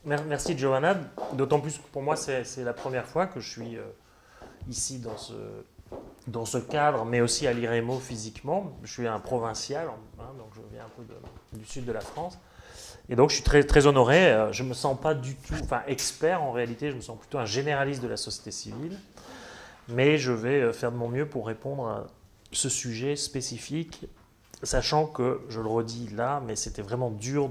Merci Giovanna, d'autant plus que pour moi c'est la première fois que je suis ici dans ce cadre, mais aussi à l'IREMO physiquement. Je suis un provincial, hein, donc je viens un peu du sud de la France. Et donc je suis très, très honoré, je ne me sens pas du tout, enfin expert en réalité, je me sens plutôt un généraliste de la société civile, mais je vais faire de mon mieux pour répondre à ce sujet spécifique, sachant que, je le redis là, mais c'était vraiment dur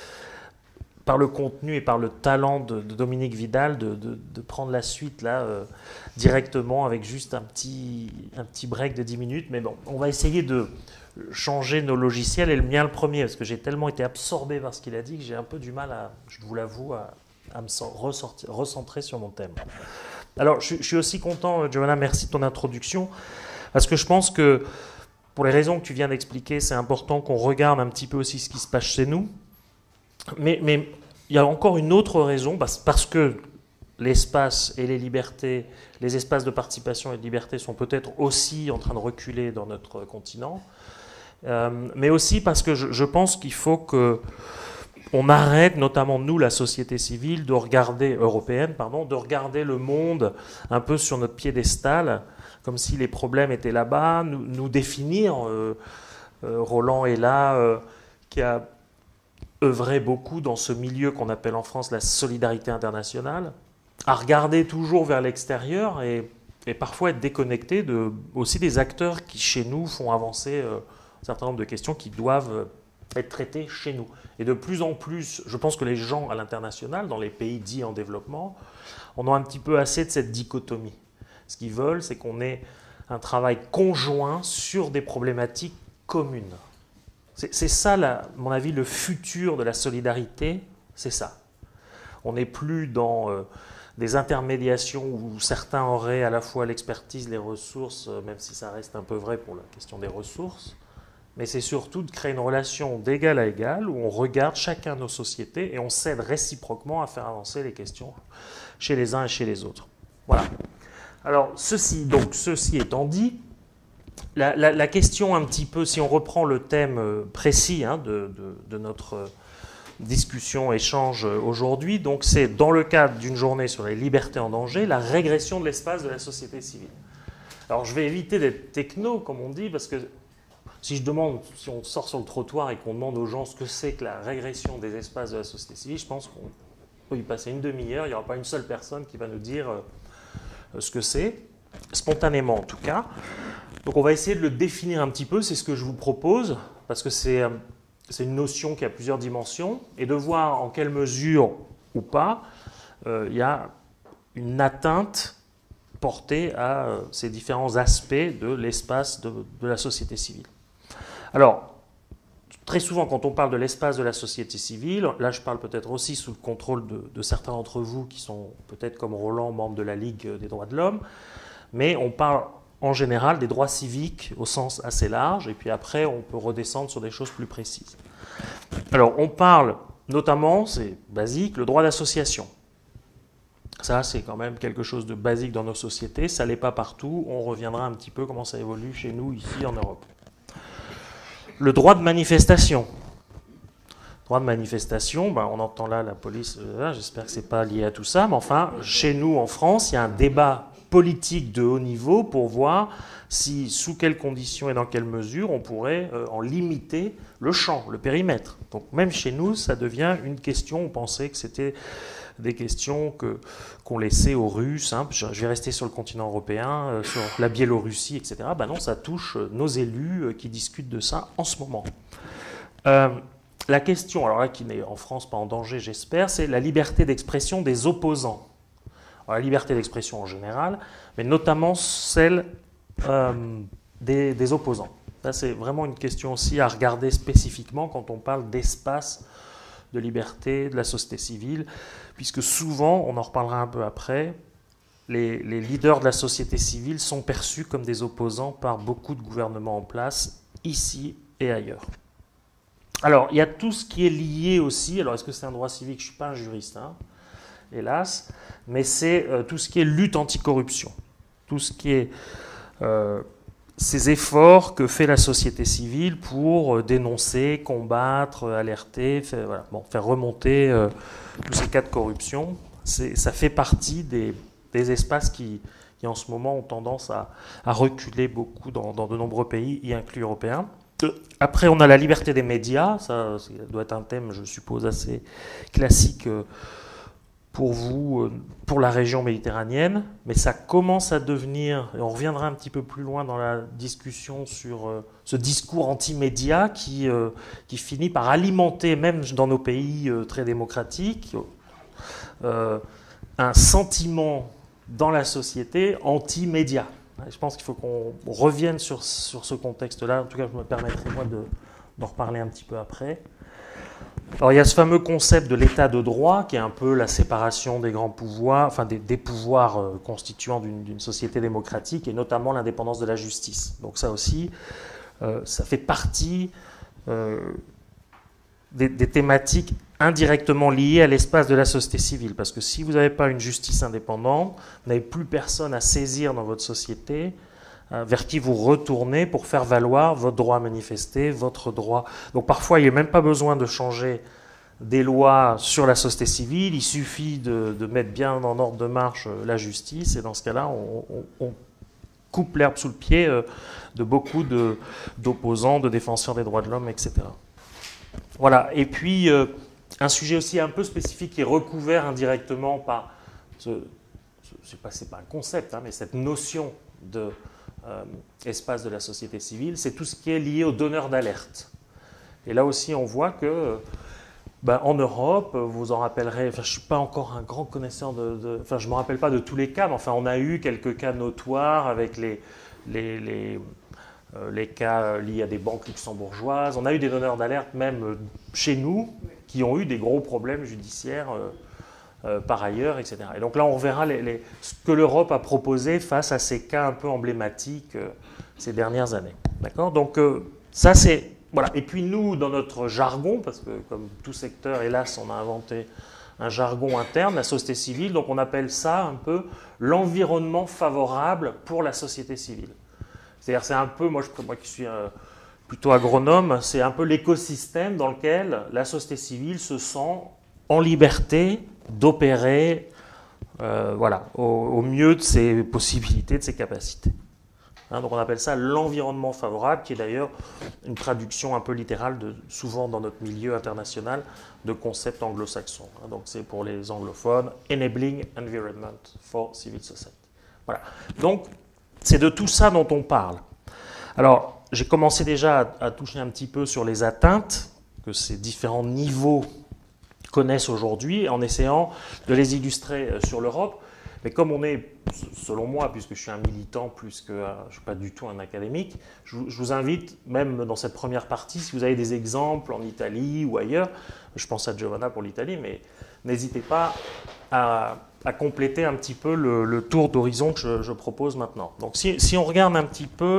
par le contenu et par le talent de Dominique Vidal de prendre la suite là directement avec juste un petit break de 10 minutes. Mais bon, on va essayer de changer nos logiciels et le mien le premier parce que j'ai tellement été absorbé par ce qu'il a dit que j'ai un peu du mal je vous l'avoue, à me recentrer sur mon thème. Alors je suis aussi content, Giovanna, merci de ton introduction parce que je pense que pour les raisons que tu viens d'expliquer, c'est important qu'on regarde un petit peu aussi ce qui se passe chez nous. Mais il y a encore une autre raison, parce que l'espace et les libertés, les espaces de participation et de liberté sont peut-être aussi en train de reculer dans notre continent, mais aussi parce que je pense qu'il faut qu'on arrête, notamment nous, la société civile, européenne, de regarder le monde un peu sur notre piédestal, comme si les problèmes étaient là-bas, nous définir. Roland est là, qui a œuvrer beaucoup dans ce milieu qu'on appelle en France la solidarité internationale, à regarder toujours vers l'extérieur et parfois être déconnecté aussi des acteurs qui, chez nous, font avancer un certain nombre de questions qui doivent être traitées chez nous. Et de plus en plus, je pense que les gens à l'international, dans les pays dits en développement, en ont un petit peu assez de cette dichotomie. Ce qu'ils veulent, c'est qu'on ait un travail conjoint sur des problématiques communes. C'est ça, à mon avis, le futur de la solidarité, c'est ça. On n'est plus dans des intermédiations où certains auraient à la fois l'expertise, les ressources, même si ça reste un peu vrai pour la question des ressources, mais c'est surtout de créer une relation d'égal à égal où on regarde chacun nos sociétés et on s'aide réciproquement à faire avancer les questions chez les uns et chez les autres. Voilà. Alors, ceci étant dit, la question un petit peu, si on reprend le thème précis de notre discussion, échange aujourd'hui, donc c'est dans le cadre d'une journée sur les libertés en danger, la régression de l'espace de la société civile. Alors je vais éviter d'être techno, comme on dit, parce que si on sort sur le trottoir et qu'on demande aux gens ce que c'est que la régression des espaces de la société civile, je pense qu'on peut y passer une demi-heure, il n'y aura pas une seule personne qui va nous dire ce que c'est, spontanément en tout cas. Donc on va essayer de le définir un petit peu, c'est ce que je vous propose, parce que c'est une notion qui a plusieurs dimensions, et de voir en quelle mesure ou pas il y a une atteinte portée à ces différents aspects de l'espace de la société civile. Alors, très souvent quand on parle de l'espace de la société civile, là je parle peut-être aussi sous le contrôle de certains d'entre vous qui sont peut-être comme Roland, membres de la Ligue des droits de l'homme, mais on parle en général des droits civiques au sens assez large, et puis après on peut redescendre sur des choses plus précises. Alors on parle notamment, c'est basique, le droit d'association. Ça c'est quand même quelque chose de basique dans nos sociétés, ça l'est pas partout, on reviendra un petit peu comment ça évolue chez nous ici en Europe. Le droit de manifestation. Le droit de manifestation, on entend là la police, j'espère que c'est pas lié à tout ça, mais enfin chez nous en France il y a un débat politique de haut niveau pour voir sous quelles conditions et dans quelle mesure on pourrait en limiter le champ, le périmètre. Donc même chez nous, ça devient une question, on pensait que c'était des questions qu'on laissait aux Russes, je vais rester sur le continent européen, sur la Biélorussie, etc. Non, ça touche nos élus qui discutent de ça en ce moment. La question, alors là qui n'est en France pas en danger j'espère, c'est la liberté d'expression des opposants. Alors, la liberté d'expression en général, mais notamment celle des opposants. Ça, c'est vraiment une question aussi à regarder spécifiquement quand on parle d'espace de liberté de la société civile, puisque souvent, on en reparlera un peu après, les leaders de la société civile sont perçus comme des opposants par beaucoup de gouvernements en place, ici et ailleurs. Alors, il y a tout ce qui est lié aussi, alors est-ce que c'est un droit civique? Je ne suis pas un juriste, hélas, mais c'est tout ce qui est lutte anticorruption, tout ce qui est ces efforts que fait la société civile pour dénoncer, combattre, alerter, faire remonter tous ces cas de corruption. Ça fait partie des espaces qui en ce moment ont tendance à reculer beaucoup dans de nombreux pays, y inclus européens. Après, on a la liberté des médias. Ça doit être un thème, je suppose, assez classique pour vous, pour la région méditerranéenne, mais ça commence à devenir, et on reviendra un petit peu plus loin dans la discussion sur ce discours anti-média qui finit par alimenter, même dans nos pays très démocratiques, un sentiment dans la société anti-média. Je pense qu'il faut qu'on revienne sur ce contexte-là. En tout cas, je me permettrai moi d'en reparler un petit peu après. Alors il y a ce fameux concept de l'état de droit qui est un peu la séparation des grands pouvoirs, enfin des pouvoirs constituants d'une société démocratique et notamment l'indépendance de la justice. Donc ça aussi, ça fait partie des thématiques indirectement liées à l'espace de la société civile. Parce que si vous n'avez pas une justice indépendante, vous n'avez plus personne à saisir dans votre société vers qui vous retournez pour faire valoir votre droit à manifester, votre droit. Donc parfois, il n'y a même pas besoin de changer des lois sur la société civile, il suffit de mettre bien en ordre de marche la justice, et dans ce cas-là, on coupe l'herbe sous le pied de beaucoup d'opposants, de défenseurs des droits de l'homme, etc. Voilà, et puis un sujet aussi un peu spécifique qui est recouvert indirectement par, c'est pas un concept, hein, mais cette notion de espace de la société civile, c'est tout ce qui est lié aux donneurs d'alerte. Et là aussi, on voit que en Europe, vous en rappellerez, je ne suis pas encore un grand connaisseur je ne me rappelle pas de tous les cas, mais enfin, on a eu quelques cas notoires avec les cas liés à des banques luxembourgeoises. On a eu des donneurs d'alerte même chez nous qui ont eu des gros problèmes judiciaires par ailleurs, etc. Et donc là, on verra ce que l'Europe a proposé face à ces cas un peu emblématiques ces dernières années. D'accord ? Donc ça, c'est... Voilà. Et puis nous, dans notre jargon, parce que comme tout secteur, hélas, on a inventé un jargon interne, la société civile, donc on appelle ça un peu l'environnement favorable pour la société civile. C'est-à-dire, c'est un peu, moi qui suis plutôt agronome, c'est un peu l'écosystème dans lequel la société civile se sent en liberté d'opérer au mieux de ses possibilités, de ses capacités. Hein, donc on appelle ça l'environnement favorable, qui est d'ailleurs une traduction un peu littérale, souvent dans notre milieu international, de concepts anglo-saxons. Hein, donc c'est pour les anglophones, Enabling Environment for Civil Society. Voilà. Donc c'est de tout ça dont on parle. Alors j'ai commencé déjà à toucher un petit peu sur les atteintes que ces différents niveaux connaissent aujourd'hui, en essayant de les illustrer sur l'Europe. Mais comme on est, selon moi, puisque je suis un militant plus que je ne suis pas du tout un académique, je vous invite, même dans cette première partie, si vous avez des exemples en Italie ou ailleurs, je pense à Giovanna pour l'Italie, mais n'hésitez pas à compléter un petit peu le tour d'horizon que je propose maintenant. Donc si on regarde un petit peu...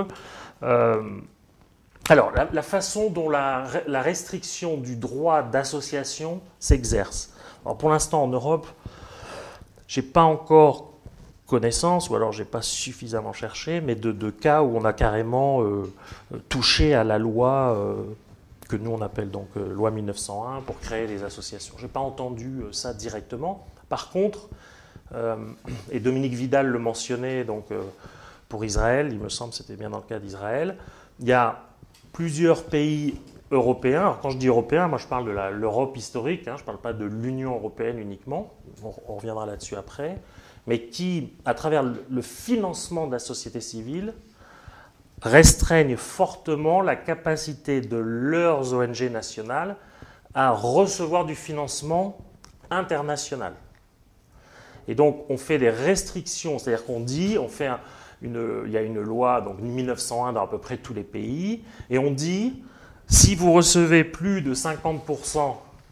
alors, la façon dont la restriction du droit d'association s'exerce. Alors pour l'instant, en Europe, je n'ai pas encore connaissance, ou alors je n'ai pas suffisamment cherché, mais de cas où on a carrément touché à la loi que nous on appelle donc loi 1901 pour créer des associations. Je n'ai pas entendu ça directement. Par contre, et Dominique Vidal le mentionnait donc, pour Israël, il me semble que c'était bien dans le cas d'Israël, il y a plusieurs pays européens. Alors quand je dis européen, moi je parle de l'Europe historique, hein, je ne parle pas de l'Union européenne uniquement, on reviendra là-dessus après, mais qui, à travers le financement de la société civile, restreignent fortement la capacité de leurs ONG nationales à recevoir du financement international. Et donc on fait des restrictions, c'est-à-dire qu'on dit, il y a une loi, donc 1901 dans à peu près tous les pays, et on dit, si vous recevez plus de 50%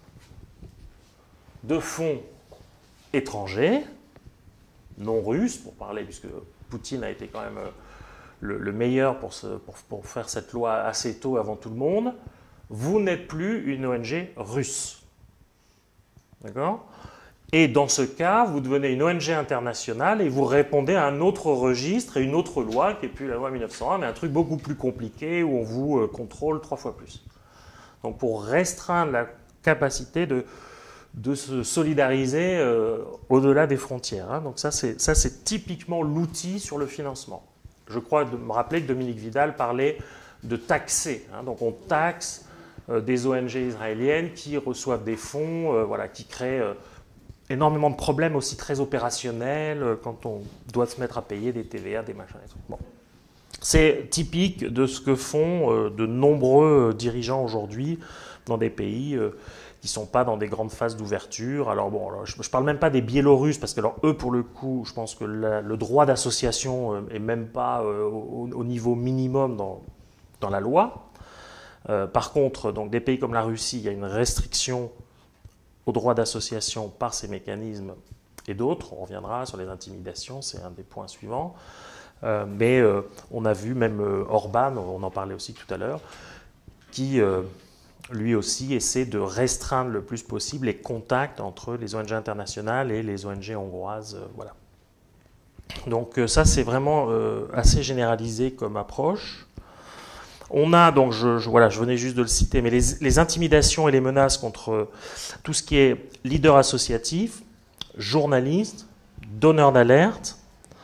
de fonds étrangers, non russes, pour parler, puisque Poutine a été quand même le meilleur pour faire cette loi assez tôt avant tout le monde, vous n'êtes plus une ONG russe. D'accord ? Et dans ce cas, vous devenez une ONG internationale et vous répondez à un autre registre et une autre loi, qui n'est plus la loi 1901, mais un truc beaucoup plus compliqué où on vous contrôle 3 fois plus. Donc pour restreindre la capacité de se solidariser au-delà des frontières. Hein. Donc ça, c'est typiquement l'outil sur le financement. Je crois me rappeler que Dominique Vidal parlait de taxer. Hein. Donc on taxe des ONG israéliennes qui reçoivent des fonds, voilà, qui créent énormément de problèmes aussi très opérationnels quand on doit se mettre à payer des TVA, des machins et tout. Bon. C'est typique de ce que font de nombreux dirigeants aujourd'hui dans des pays qui ne sont pas dans des grandes phases d'ouverture. Alors bon, je ne parle même pas des Biélorusses, parce que alors, eux, pour le coup, je pense que le droit d'association n'est même pas au niveau minimum dans la loi. Par contre, donc, des pays comme la Russie, il y a une restriction au droit d'association par ces mécanismes et d'autres. On reviendra sur les intimidations, c'est un des points suivants. Mais on a vu même Orban, on en parlait aussi tout à l'heure, qui lui aussi essaie de restreindre le plus possible les contacts entre les ONG internationales et les ONG hongroises. Voilà. Donc ça, c'est vraiment assez généralisé comme approche. On a, donc voilà, je venais juste de le citer, mais les intimidations et les menaces contre tout ce qui est leader associatif, journaliste, donneur d'alerte.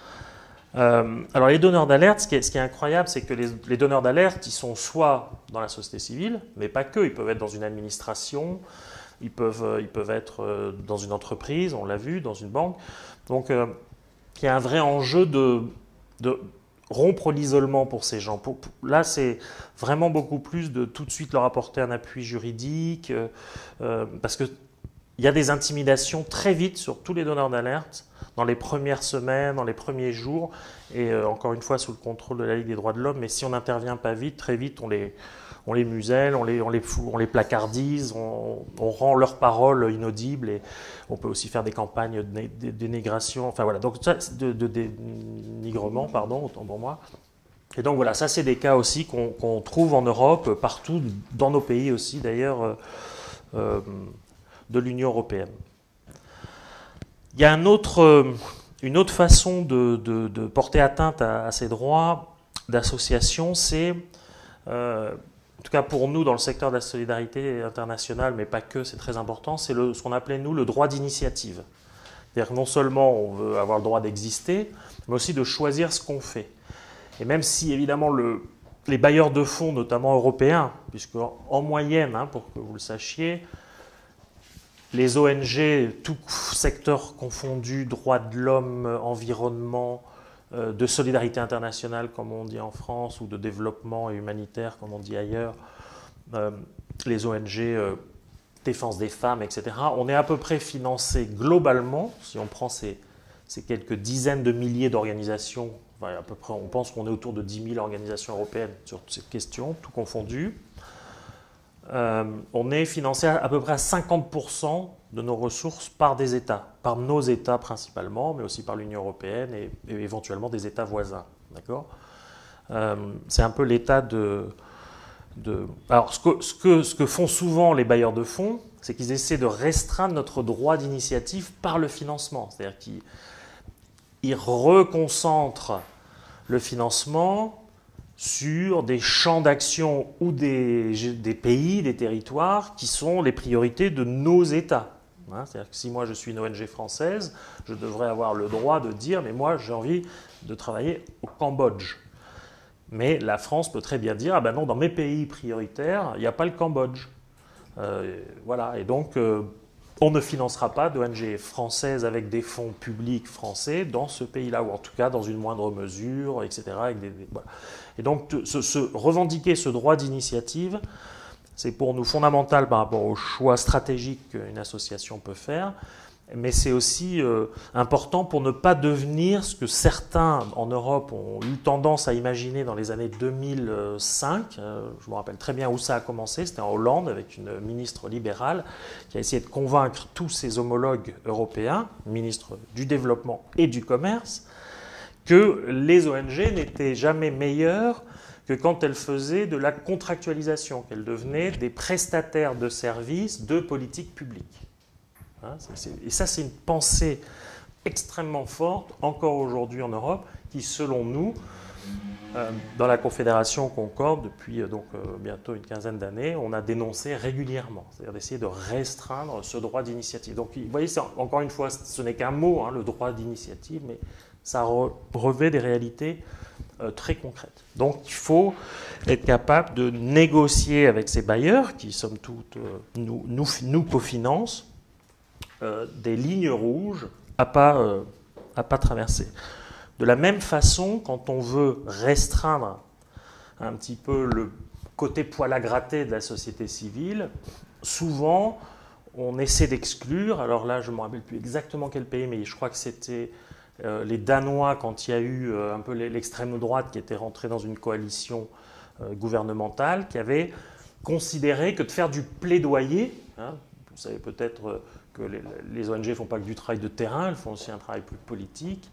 Alors les donneurs d'alerte, ce qui est incroyable, c'est que les donneurs d'alerte, ils sont soit dans la société civile, mais pas que, ils peuvent être dans une administration, ils peuvent être dans une entreprise, on l'a vu, dans une banque. Donc il y a un vrai enjeu de rompre l'isolement pour ces gens. Là, c'est vraiment beaucoup plus de tout de suite leur apporter un appui juridique, parce qu'il y a des intimidations très vite sur tous les donneurs d'alerte, dans les premières semaines, dans les premiers jours, et encore une fois sous le contrôle de la Ligue des droits de l'homme, mais si on n'intervient pas vite, très vite, on les muselle, on les placardise, on rend leurs paroles inaudibles, et on peut aussi faire des campagnes de dénigration, enfin voilà, donc ça, de dénigrement, pardon, autant pour moi. Et donc voilà, ça c'est des cas aussi qu'on trouve en Europe, partout, dans nos pays aussi d'ailleurs, de l'Union européenne. Il y a une autre façon de porter atteinte à ces droits d'association, c'est, en tout cas pour nous dans le secteur de la solidarité internationale, mais pas que, c'est très important, c'est ce qu'on appelait nous le droit d'initiative. C'est-à-dire que non seulement on veut avoir le droit d'exister, mais aussi de choisir ce qu'on fait. Et même si évidemment les bailleurs de fonds, notamment européens, puisque en moyenne, hein, pour que vous le sachiez, les ONG, tout secteur confondu, droits de l'homme, environnement, de solidarité internationale, comme on dit en France, ou de développement et humanitaire, comme on dit ailleurs, les ONG défense des femmes, etc., on est à peu près financé globalement, si on prend ces quelques dizaines de milliers d'organisations, enfin, à peu près, on pense qu'on est autour de 10 000 organisations européennes sur cette question, tout confondu. On est financé à peu près à 50% de nos ressources par des États, par nos États principalement, mais aussi par l'Union européenne et éventuellement des États voisins. D'accord ? C'est un peu l'état Alors, ce que font souvent les bailleurs de fonds, c'est qu'ils essaient de restreindre notre droit d'initiative par le financement. C'est-à-dire qu'ils reconcentrent le financement sur des champs d'action ou des pays, des territoires qui sont les priorités de nos États. Hein, c'est-à-dire que si moi je suis une ONG française, je devrais avoir le droit de dire « mais moi j'ai envie de travailler au Cambodge ». Mais la France peut très bien dire « ah ben non, dans mes pays prioritaires, il n'y a pas le Cambodge ». Voilà, et donc on ne financera pas d'ONG françaises avec des fonds publics français dans ce pays-là, ou en tout cas dans une moindre mesure, etc. Voilà. Et donc revendiquer ce droit d'initiative, c'est pour nous fondamental par rapport aux choix stratégiques qu'une association peut faire, mais c'est aussi important pour ne pas devenir ce que certains en Europe ont eu tendance à imaginer dans les années 2005. Je me rappelle très bien où ça a commencé, c'était en Hollande avec une ministre libérale qui a essayé de convaincre tous ses homologues européens, ministres du développement et du commerce, que les ONG n'étaient jamais meilleures que quand elles faisaient de la contractualisation, qu'elles devenaient des prestataires de services de politique publique. Hein, et ça, c'est une pensée extrêmement forte, encore aujourd'hui en Europe, qui, selon nous, dans la Confédération Concorde, depuis bientôt une quinzaine d'années, on a dénoncé régulièrement, c'est-à-dire d'essayer de restreindre ce droit d'initiative. Donc, vous voyez, encore une fois, ce n'est qu'un mot, hein, le droit d'initiative, mais ça revêt des réalités très concrètes. Donc, il faut être capable de négocier avec ces bailleurs, qui, somme toute, nous cofinancent, des lignes rouges à pas traverser. De la même façon, quand on veut restreindre un petit peu le côté poil à gratter de la société civile, souvent on essaie d'exclure, alors là je ne me rappelle plus exactement quel pays, mais je crois que c'était les Danois quand il y a eu un peu l'extrême droite qui était rentrée dans une coalition gouvernementale, qui avait considéré que de faire du plaidoyer, hein, vous savez peut-être que les ONG ne font pas que du travail de terrain, elles font aussi un travail plus politique.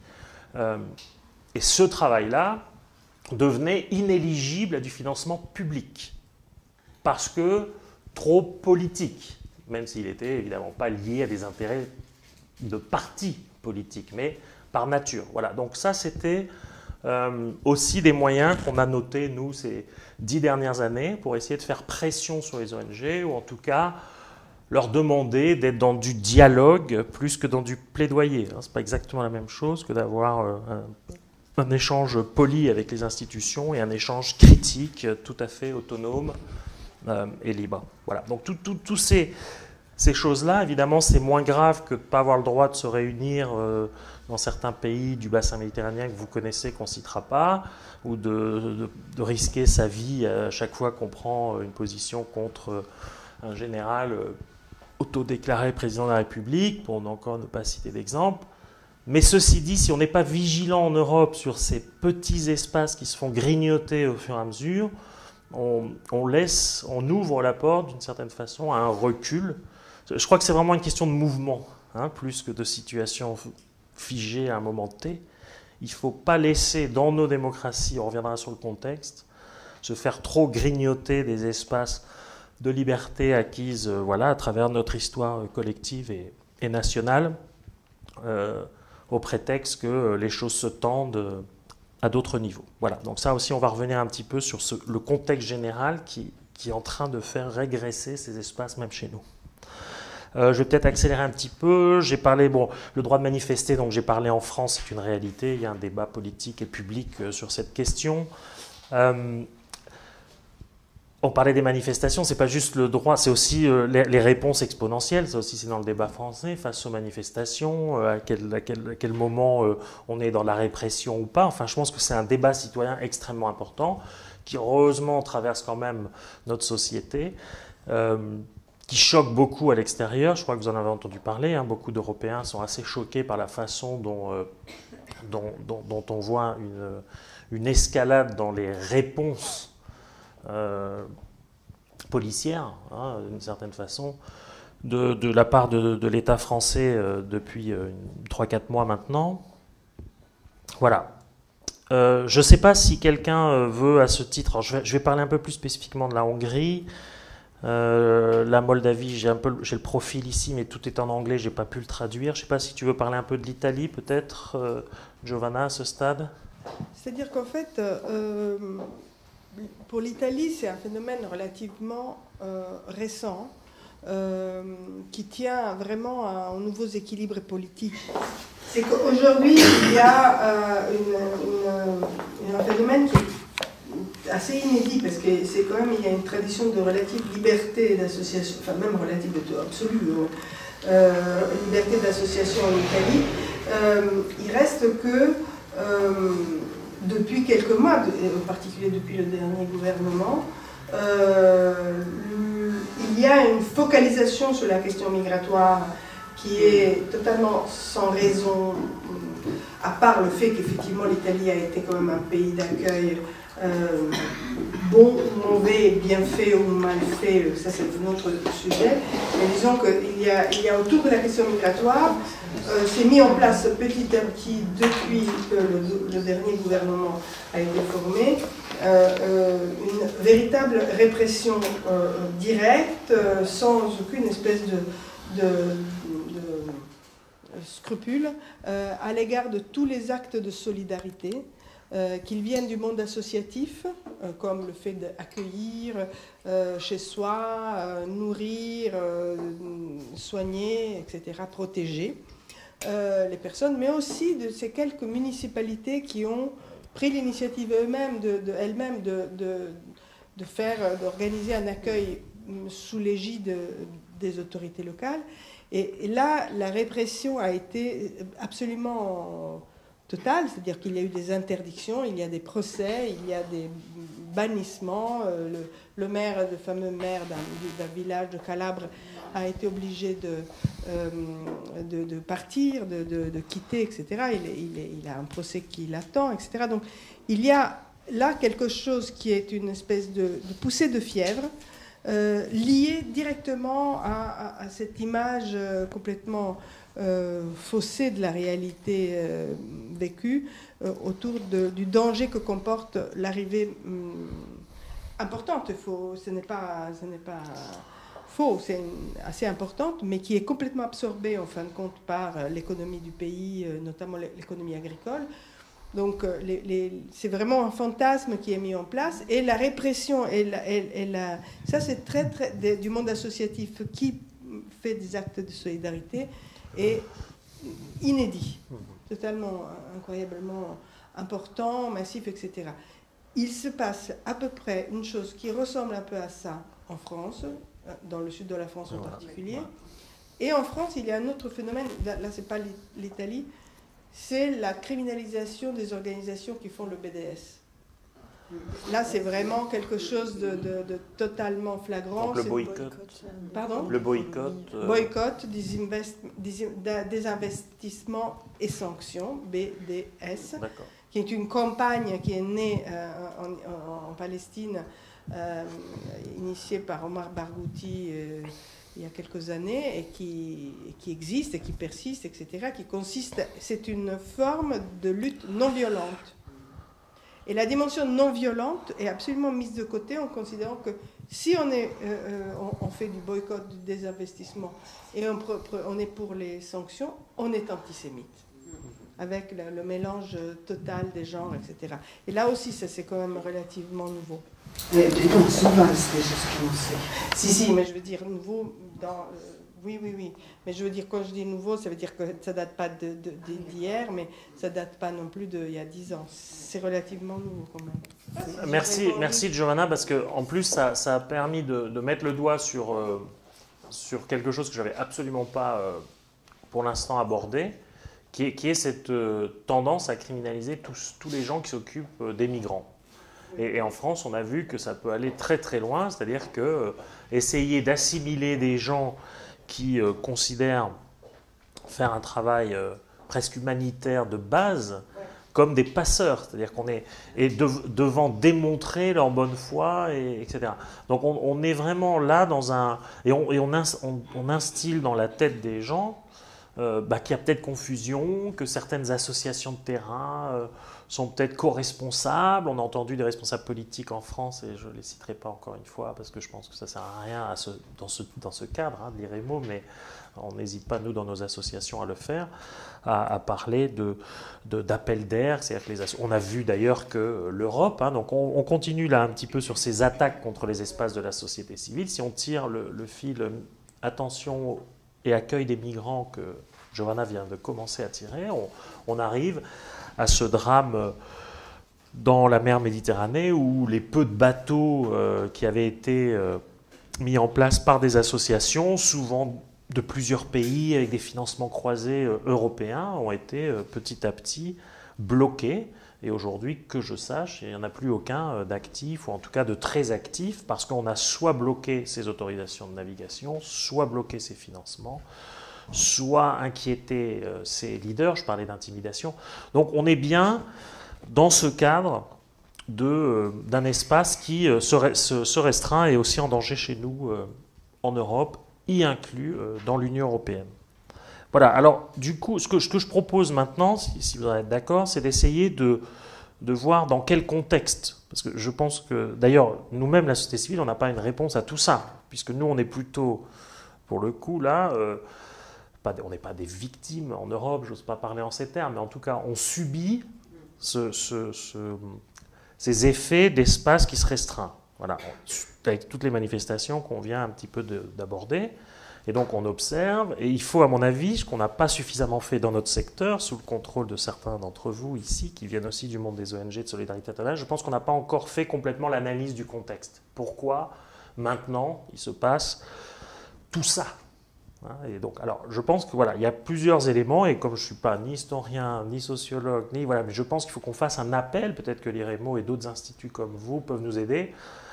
Et ce travail-là devenait inéligible à du financement public, parce que trop politique, même s'il n'était évidemment pas lié à des intérêts de partis politiques, mais par nature. Voilà. Donc ça, c'était aussi des moyens qu'on a notés, nous, ces 10 dernières années, pour essayer de faire pression sur les ONG, ou en tout cas leur demander d'être dans du dialogue plus que dans du plaidoyer. Ce n'est pas exactement la même chose que d'avoir un échange poli avec les institutions et un échange critique tout à fait autonome et libre. Voilà. Donc toutes ces choses-là, évidemment, c'est moins grave que de ne pas avoir le droit de se réunir dans certains pays du bassin méditerranéen que vous connaissez, qu'on ne citera pas, ou de risquer sa vie à chaque fois qu'on prend une position contre un général autodéclaré président de la République, pour encore ne pas citer d'exemple. Mais ceci dit, si on n'est pas vigilant en Europe sur ces petits espaces qui se font grignoter au fur et à mesure, on ouvre la porte d'une certaine façon à un recul. Je crois que c'est vraiment une question de mouvement, hein, plus que de situation figée à un moment T. Il ne faut pas laisser dans nos démocraties, on reviendra sur le contexte, se faire trop grignoter des espaces de liberté acquise à travers notre histoire collective et nationale, au prétexte que les choses se tendent à d'autres niveaux. Voilà, donc ça aussi, on va revenir un petit peu sur le contexte général qui est en train de faire régresser ces espaces, même chez nous. Je vais peut-être accélérer un petit peu. J'ai parlé, le droit de manifester, donc j'ai parlé en France, c'est une réalité, il y a un débat politique et public sur cette question. On parlait des manifestations, c'est pas juste le droit, c'est aussi les réponses exponentielles, ça aussi c'est dans le débat français, face aux manifestations, à quel moment on est dans la répression ou pas. Enfin, je pense que c'est un débat citoyen extrêmement important, qui heureusement traverse quand même notre société, qui choque beaucoup à l'extérieur. Je crois que vous en avez entendu parler, hein. Beaucoup d'Européens sont assez choqués par la façon dont on voit une escalade dans les réponses policière, hein, d'une certaine façon, de la part de l'État français depuis 3-4 mois maintenant. Voilà. Je ne sais pas si quelqu'un veut à ce titre, alors je vais parler un peu plus spécifiquement de la Hongrie, la Moldavie, j'ai le profil ici, mais tout est en anglais, je n'ai pas pu le traduire. Je ne sais pas si tu veux parler un peu de l'Italie, peut-être, Giovanna, à ce stade. C'est-à-dire qu'en fait, pour l'Italie, c'est un phénomène relativement récent qui tient vraiment à un nouveau équilibre politique. C'est qu'aujourd'hui, il y a un phénomène qui est assez inédit parce que c'est quand même, il y a une tradition de relative liberté d'association, enfin même relative absolue, liberté d'association en Italie. Il reste que depuis quelques mois, en particulier depuis le dernier gouvernement, il y a une focalisation sur la question migratoire qui est totalement sans raison, à part le fait qu'effectivement l'Italie a été quand même un pays d'accueil bon ou mauvais, bien fait ou mal fait, ça c'est un autre sujet, mais disons qu'il y a autour de la question migratoire, c'est mis en place petit à petit depuis que le dernier gouvernement a été formé, une véritable répression directe, sans aucune espèce de scrupule à l'égard de tous les actes de solidarité, qu'ils viennent du monde associatif, comme le fait d'accueillir chez soi, nourrir, soigner, etc., protéger les personnes, mais aussi de ces quelques municipalités qui ont pris l'initiative elles-mêmes d'organiser un accueil sous l'égide des autorités locales. Et là, la répression a été absolument totale, c'est-à-dire qu'il y a eu des interdictions, il y a des procès, il y a des bannissements. Le maire, le fameux maire d'un village de Calabre, a été obligé de partir, de quitter, etc. Il a un procès qui l'attend, etc. Donc il y a là quelque chose qui est une espèce de poussée de fièvre, liée directement à cette image complètement faussée de la réalité vécue autour du danger que comporte l'arrivée importante. Ce n'est pas faux, c'est assez importante, mais qui est complètement absorbée en fin de compte par l'économie du pays, notamment l'économie agricole. Donc c'est vraiment un fantasme qui est mis en place, et la répression, ça c'est très du monde associatif qui fait des actes de solidarité, est inédit, totalement, incroyablement important, massif, etc. Il se passe à peu près une chose qui ressemble un peu à ça en France, dans le sud de la France en particulier, et en France il y a un autre phénomène, là c'est pas l'Italie, c'est la criminalisation des organisations qui font le BDS. Là, c'est vraiment quelque chose de totalement flagrant. Donc le boycott. Pardon ? Le boycott. Boycott, des investissements et sanctions, BDS, qui est une campagne qui est née en Palestine, initiée par Omar Barghouti il y a quelques années, et qui existe et qui persiste, etc., qui consiste, c'est une forme de lutte non violente. Et la dimension non violente est absolument mise de côté en considérant que si on fait du boycott, du désinvestissement, et on est pour les sanctions, on est antisémite, avec le mélange total des genres, etc. Et là aussi, ça c'est quand même relativement nouveau. Donc souvent, c'est des choses qu'on sait. Si, mais je veux dire nouveau dans... oui. Mais je veux dire, quand je dis nouveau, ça veut dire que ça ne date pas d'hier, mais ça ne date pas non plus d'il y a 10 ans. C'est relativement nouveau quand même. Merci Giovanna, parce qu'en plus, ça a permis de mettre le doigt sur quelque chose que je n'avais absolument pas, pour l'instant, abordé, qui est cette tendance à criminaliser tous les gens qui s'occupent des migrants. Et en France, on a vu que ça peut aller très très loin, c'est-à-dire que essayer d'assimiler des gens qui considèrent faire un travail presque humanitaire de base comme des passeurs, c'est-à-dire qu'on est devant démontrer leur bonne foi, etc. Donc on est vraiment là dans un... Et on instille dans la tête des gens qu'il y a peut-être confusion, que certaines associations de terrain sont peut-être co-responsables. On a entendu des responsables politiques en France, et je ne les citerai pas encore une fois, parce que je pense que ça ne sert à rien dans ce cadre, de l'IREMO, mais on n'hésite pas, nous, dans nos associations, à le faire, à parler d'appel d'air. On a vu d'ailleurs que l'Europe, donc on continue là un petit peu sur ces attaques contre les espaces de la société civile. Si on tire le fil attention et accueil des migrants que Giovanna vient de commencer à tirer, on arrive à ce drame dans la mer Méditerranée, où les peu de bateaux qui avaient été mis en place par des associations, souvent de plusieurs pays avec des financements croisés européens, ont été petit à petit bloqués. Et aujourd'hui, que je sache, il n'y en a plus aucun d'actif, ou en tout cas de très actif, parce qu'on a soit bloqué ces autorisations de navigation, soit bloqué ces financements, soit inquiéter ses leaders. Je parlais d'intimidation. Donc on est bien dans ce cadre d'un espace qui se restreint et aussi en danger chez nous en Europe, y inclus dans l'Union européenne. Voilà, alors du coup, ce que je propose maintenant, si vous en êtes d'accord, c'est d'essayer de voir dans quel contexte, parce que je pense que, d'ailleurs, nous-mêmes, la société civile, on n'a pas une réponse à tout ça, puisque nous, on est plutôt, pour le coup, là... on n'est pas des victimes en Europe, j'ose pas parler en ces termes, mais en tout cas, on subit ces effets d'espace qui se restreint. Voilà, avec toutes les manifestations qu'on vient un petit peu d'aborder. Et donc on observe, et il faut à mon avis, ce qu'on n'a pas suffisamment fait dans notre secteur, sous le contrôle de certains d'entre vous ici, qui viennent aussi du monde des ONG de solidarité internationale, je pense qu'on n'a pas encore fait complètement l'analyse du contexte. Pourquoi maintenant il se passe tout ça? Et donc, alors, je pense que voilà, il y a plusieurs éléments, et comme je ne suis pas ni historien, ni sociologue, voilà, mais je pense qu'il faut qu'on fasse un appel, peut-être que l'IREMO et d'autres instituts comme vous peuvent nous aider,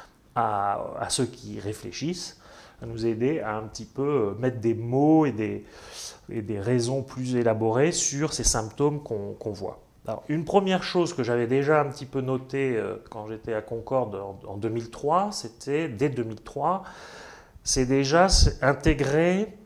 à ceux qui réfléchissent, à nous aider à un petit peu mettre des mots et des raisons plus élaborées sur ces symptômes qu'on voit. Alors, une première chose que j'avais déjà un petit peu notée quand j'étais à Concorde en 2003, c'était, dès 2003, c'est déjà intégrer,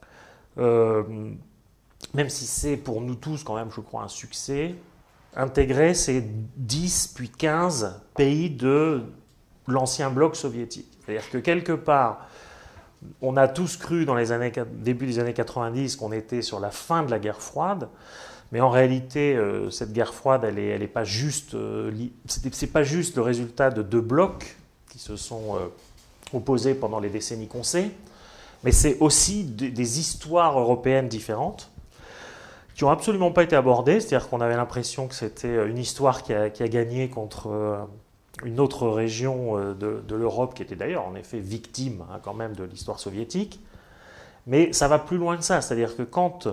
même si c'est pour nous tous quand même, je crois, un succès, intégrer ces 10 puis 15 pays de l'ancien bloc soviétique. C'est-à-dire que quelque part, on a tous cru dans les début des années 90 qu'on était sur la fin de la guerre froide, mais en réalité, cette guerre froide, elle est pas juste, c'est pas juste le résultat de deux blocs qui se sont opposés pendant les décennies qu'on sait, mais c'est aussi des histoires européennes différentes qui n'ont absolument pas été abordées, c'est-à-dire qu'on avait l'impression que c'était une histoire qui a gagné contre une autre région de l'Europe qui était d'ailleurs en effet victime quand même de l'histoire soviétique. Mais ça va plus loin que ça, c'est-à-dire que quand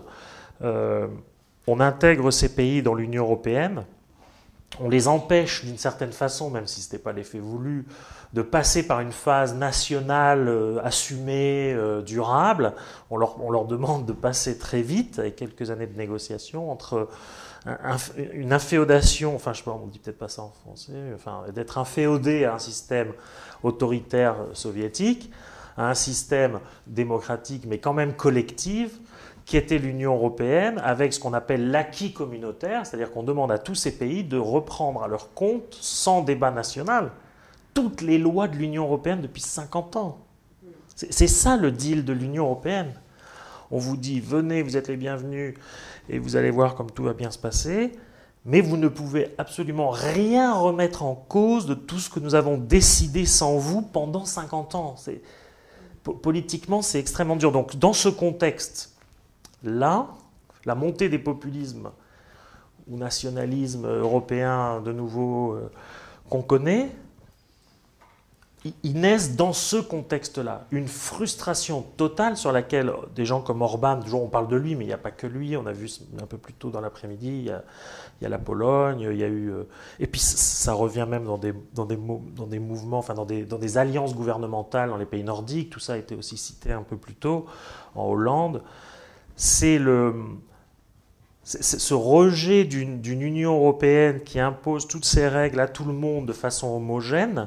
on intègre ces pays dans l'Union européenne, on les empêche d'une certaine façon, même si ce n'était pas l'effet voulu, de passer par une phase nationale assumée, durable. On leur demande de passer très vite, avec quelques années de négociations, entre une inféodation, enfin je sais pas, on dit peut-être pas ça en français, enfin d'être inféodé à un système autoritaire soviétique, à un système démocratique mais quand même collectif, qui était l'Union européenne, avec ce qu'on appelle l'acquis communautaire, c'est-à-dire qu'on demande à tous ces pays de reprendre à leur compte, sans débat national, toutes les lois de l'Union européenne depuis 50 ans. C'est ça le deal de l'Union européenne. On vous dit, venez, vous êtes les bienvenus, et vous allez voir comme tout va bien se passer, mais vous ne pouvez absolument rien remettre en cause de tout ce que nous avons décidé sans vous pendant 50 ans. Politiquement, c'est extrêmement dur. Donc, dans ce contexte-là, la montée des populismes ou nationalismes européens, de nouveau, qu'on connaît, ils naissent dans ce contexte-là. Une frustration totale sur laquelle des gens comme Orban, toujours on parle de lui, mais il n'y a pas que lui, on a vu un peu plus tôt dans l'après-midi, il y a la Pologne, il y a eu... et puis ça revient même dans des mouvements, enfin dans des alliances gouvernementales dans les pays nordiques, tout ça a été aussi cité un peu plus tôt, en Hollande. C'est ce rejet d'une Union européenne qui impose toutes ses règles à tout le monde de façon homogène,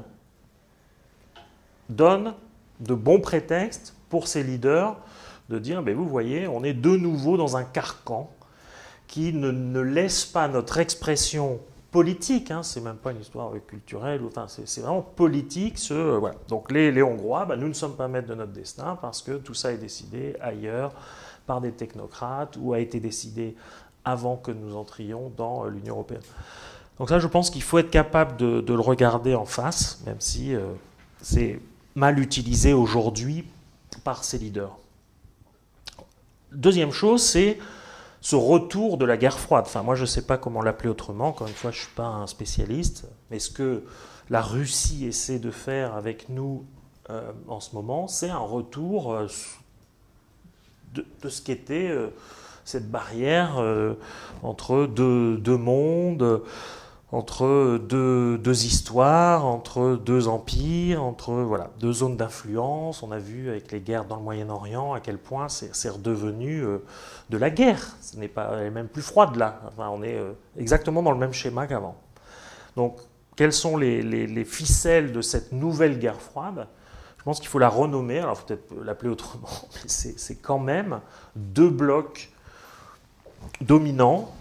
donne de bons prétextes pour ces leaders de dire, ben vous voyez, on est de nouveau dans un carcan qui ne laisse pas notre expression politique, c'est même pas une histoire culturelle, enfin, c'est vraiment politique. Voilà. Donc les Hongrois, nous ne sommes pas maîtres de notre destin parce que tout ça est décidé ailleurs par des technocrates ou a été décidé avant que nous entrions dans l'Union européenne. Donc ça, je pense qu'il faut être capable de le regarder en face, même si c'est mal utilisé aujourd'hui par ces leaders. Deuxième chose, c'est ce retour de la guerre froide. Enfin, moi, je ne sais pas comment l'appeler autrement. Encore une fois, je ne suis pas un spécialiste. Mais ce que la Russie essaie de faire avec nous en ce moment, c'est un retour de ce qu'était cette barrière entre deux mondes, entre deux histoires, entre deux empires, entre deux zones d'influence. On a vu avec les guerres dans le Moyen-Orient à quel point c'est redevenu de la guerre. Elle est même plus froide là. Enfin, on est exactement dans le même schéma qu'avant. Donc, quelles sont les ficelles de cette nouvelle guerre froide? Je pense qu'il faut la renommer. Alors, il faut peut-être l'appeler autrement, mais c'est quand même deux blocs dominants,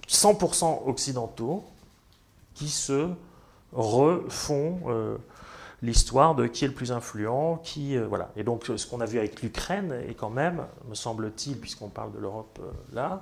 100% occidentaux, qui se refont l'histoire de qui est le plus influent, voilà. Et donc ce qu'on a vu avec l'Ukraine est quand même, me semble-t-il, puisqu'on parle de l'Europe là,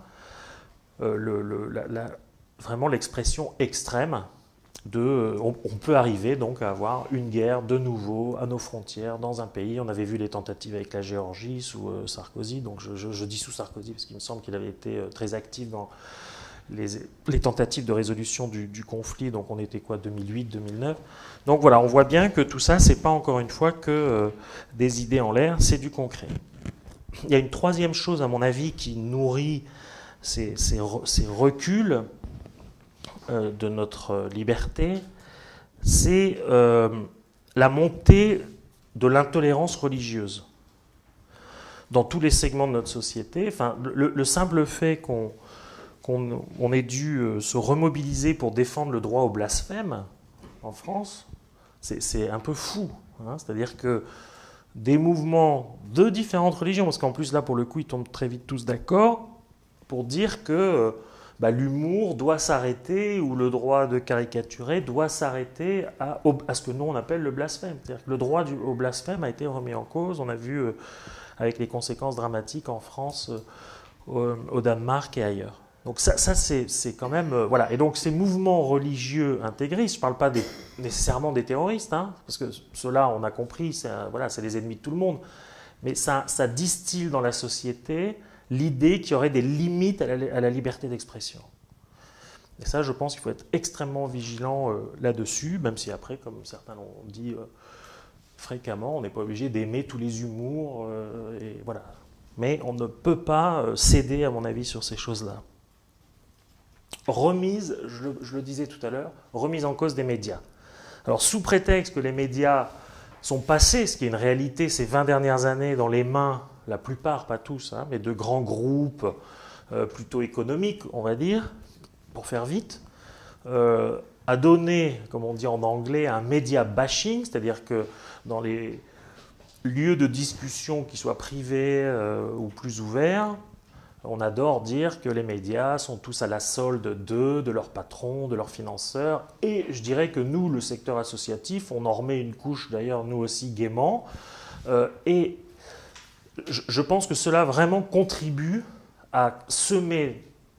vraiment l'expression extrême de on peut arriver donc à avoir une guerre de nouveau à nos frontières dans un pays. On avait vu les tentatives avec la Géorgie sous Sarkozy, donc je dis sous Sarkozy parce qu'il me semble qu'il avait été très actif dans les tentatives de résolution du conflit, donc on était quoi, 2008, 2009. Donc voilà, on voit bien que tout ça, c'est pas encore une fois que des idées en l'air, c'est du concret. Il y a une troisième chose, à mon avis, qui nourrit ces reculs de notre liberté, c'est la montée de l'intolérance religieuse dans tous les segments de notre société. Enfin, le simple fait qu'on ait dû se remobiliser pour défendre le droit au blasphème en France, c'est un peu fou. Hein. C'est-à-dire que des mouvements de différentes religions, parce qu'en plus là pour le coup ils tombent très vite tous d'accord pour dire que l'humour doit s'arrêter ou le droit de caricaturer doit s'arrêter à ce que nous on appelle le blasphème. C'est-à-dire que le droit au blasphème a été remis en cause. On a vu avec les conséquences dramatiques en France, au Danemark et ailleurs. Donc ça c'est quand même... voilà. Et donc ces mouvements religieux intégristes, je ne parle pas nécessairement des terroristes, hein, parce que ceux-là, on a compris, c'est les ennemis de tout le monde, mais ça distille dans la société l'idée qu'il y aurait des limites à la liberté d'expression. Et ça, je pense qu'il faut être extrêmement vigilant là-dessus, même si après, comme certains l'ont dit fréquemment, on n'est pas obligé d'aimer tous les humours, et voilà. Mais on ne peut pas céder, à mon avis, sur ces choses-là. Remise, je le disais tout à l'heure, remise en cause des médias. Alors, sous prétexte que les médias sont passés, ce qui est une réalité ces 20 dernières années, dans les mains, la plupart, pas tous, hein, mais de grands groupes plutôt économiques, on va dire, pour faire vite, a donné, comme on dit en anglais, un media bashing, c'est-à-dire que dans les lieux de discussion, qu'ils soient privés ou plus ouverts, on adore dire que les médias sont tous à la solde de leurs patrons, de leurs financeurs. Et je dirais que nous, le secteur associatif, on en remet une couche d'ailleurs nous aussi gaiement. Et je pense que cela vraiment contribue à semer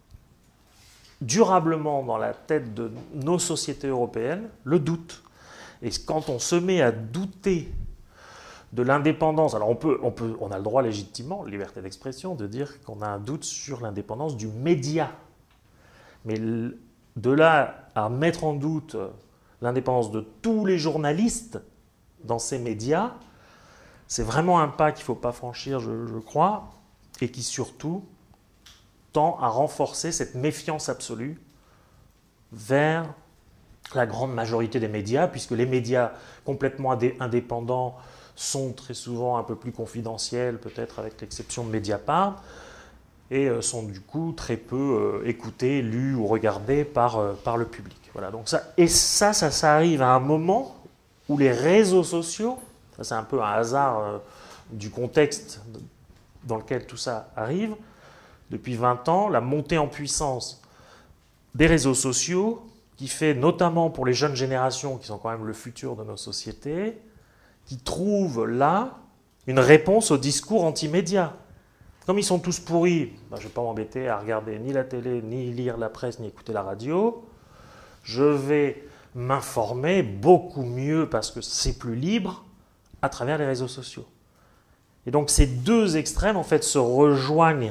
durablement dans la tête de nos sociétés européennes le doute. Et quand on se met à douter de l'indépendance, alors on a le droit légitimement, liberté d'expression, de dire qu'on a un doute sur l'indépendance du média. Mais de là à mettre en doute l'indépendance de tous les journalistes dans ces médias, c'est vraiment un pas qu'il ne faut pas franchir, je crois, et qui surtout tend à renforcer cette méfiance absolue vers la grande majorité des médias, puisque les médias complètement indépendants sont très souvent un peu plus confidentiels, peut-être avec l'exception de Mediapart, et sont du coup très peu écoutés, lus ou regardés par le public. Voilà, donc ça arrive à un moment où les réseaux sociaux, ça c'est un peu un hasard du contexte dans lequel tout ça arrive, depuis 20 ans, la montée en puissance des réseaux sociaux, qui fait notamment pour les jeunes générations, qui sont quand même le futur de nos sociétés, qui trouvent là une réponse au discours anti-média. Comme ils sont tous pourris, je ne vais pas m'embêter à regarder ni la télé, ni lire la presse, ni écouter la radio. Je vais m'informer beaucoup mieux, parce que c'est plus libre, à travers les réseaux sociaux. Et donc ces deux extrêmes, en fait, se rejoignent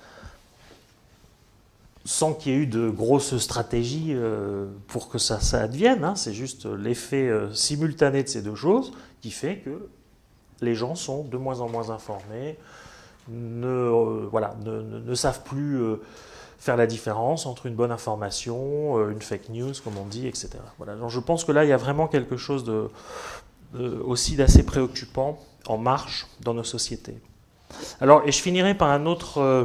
sans qu'il y ait eu de grosses stratégies pour que ça advienne. Hein. C'est juste l'effet simultané de ces deux choses qui fait que les gens sont de moins en moins informés, ne savent plus faire la différence entre une bonne information, une fake news, comme on dit, etc. Voilà. Donc je pense que là, il y a vraiment quelque chose aussi d'assez préoccupant en marche dans nos sociétés. Alors, et je finirai par un autre...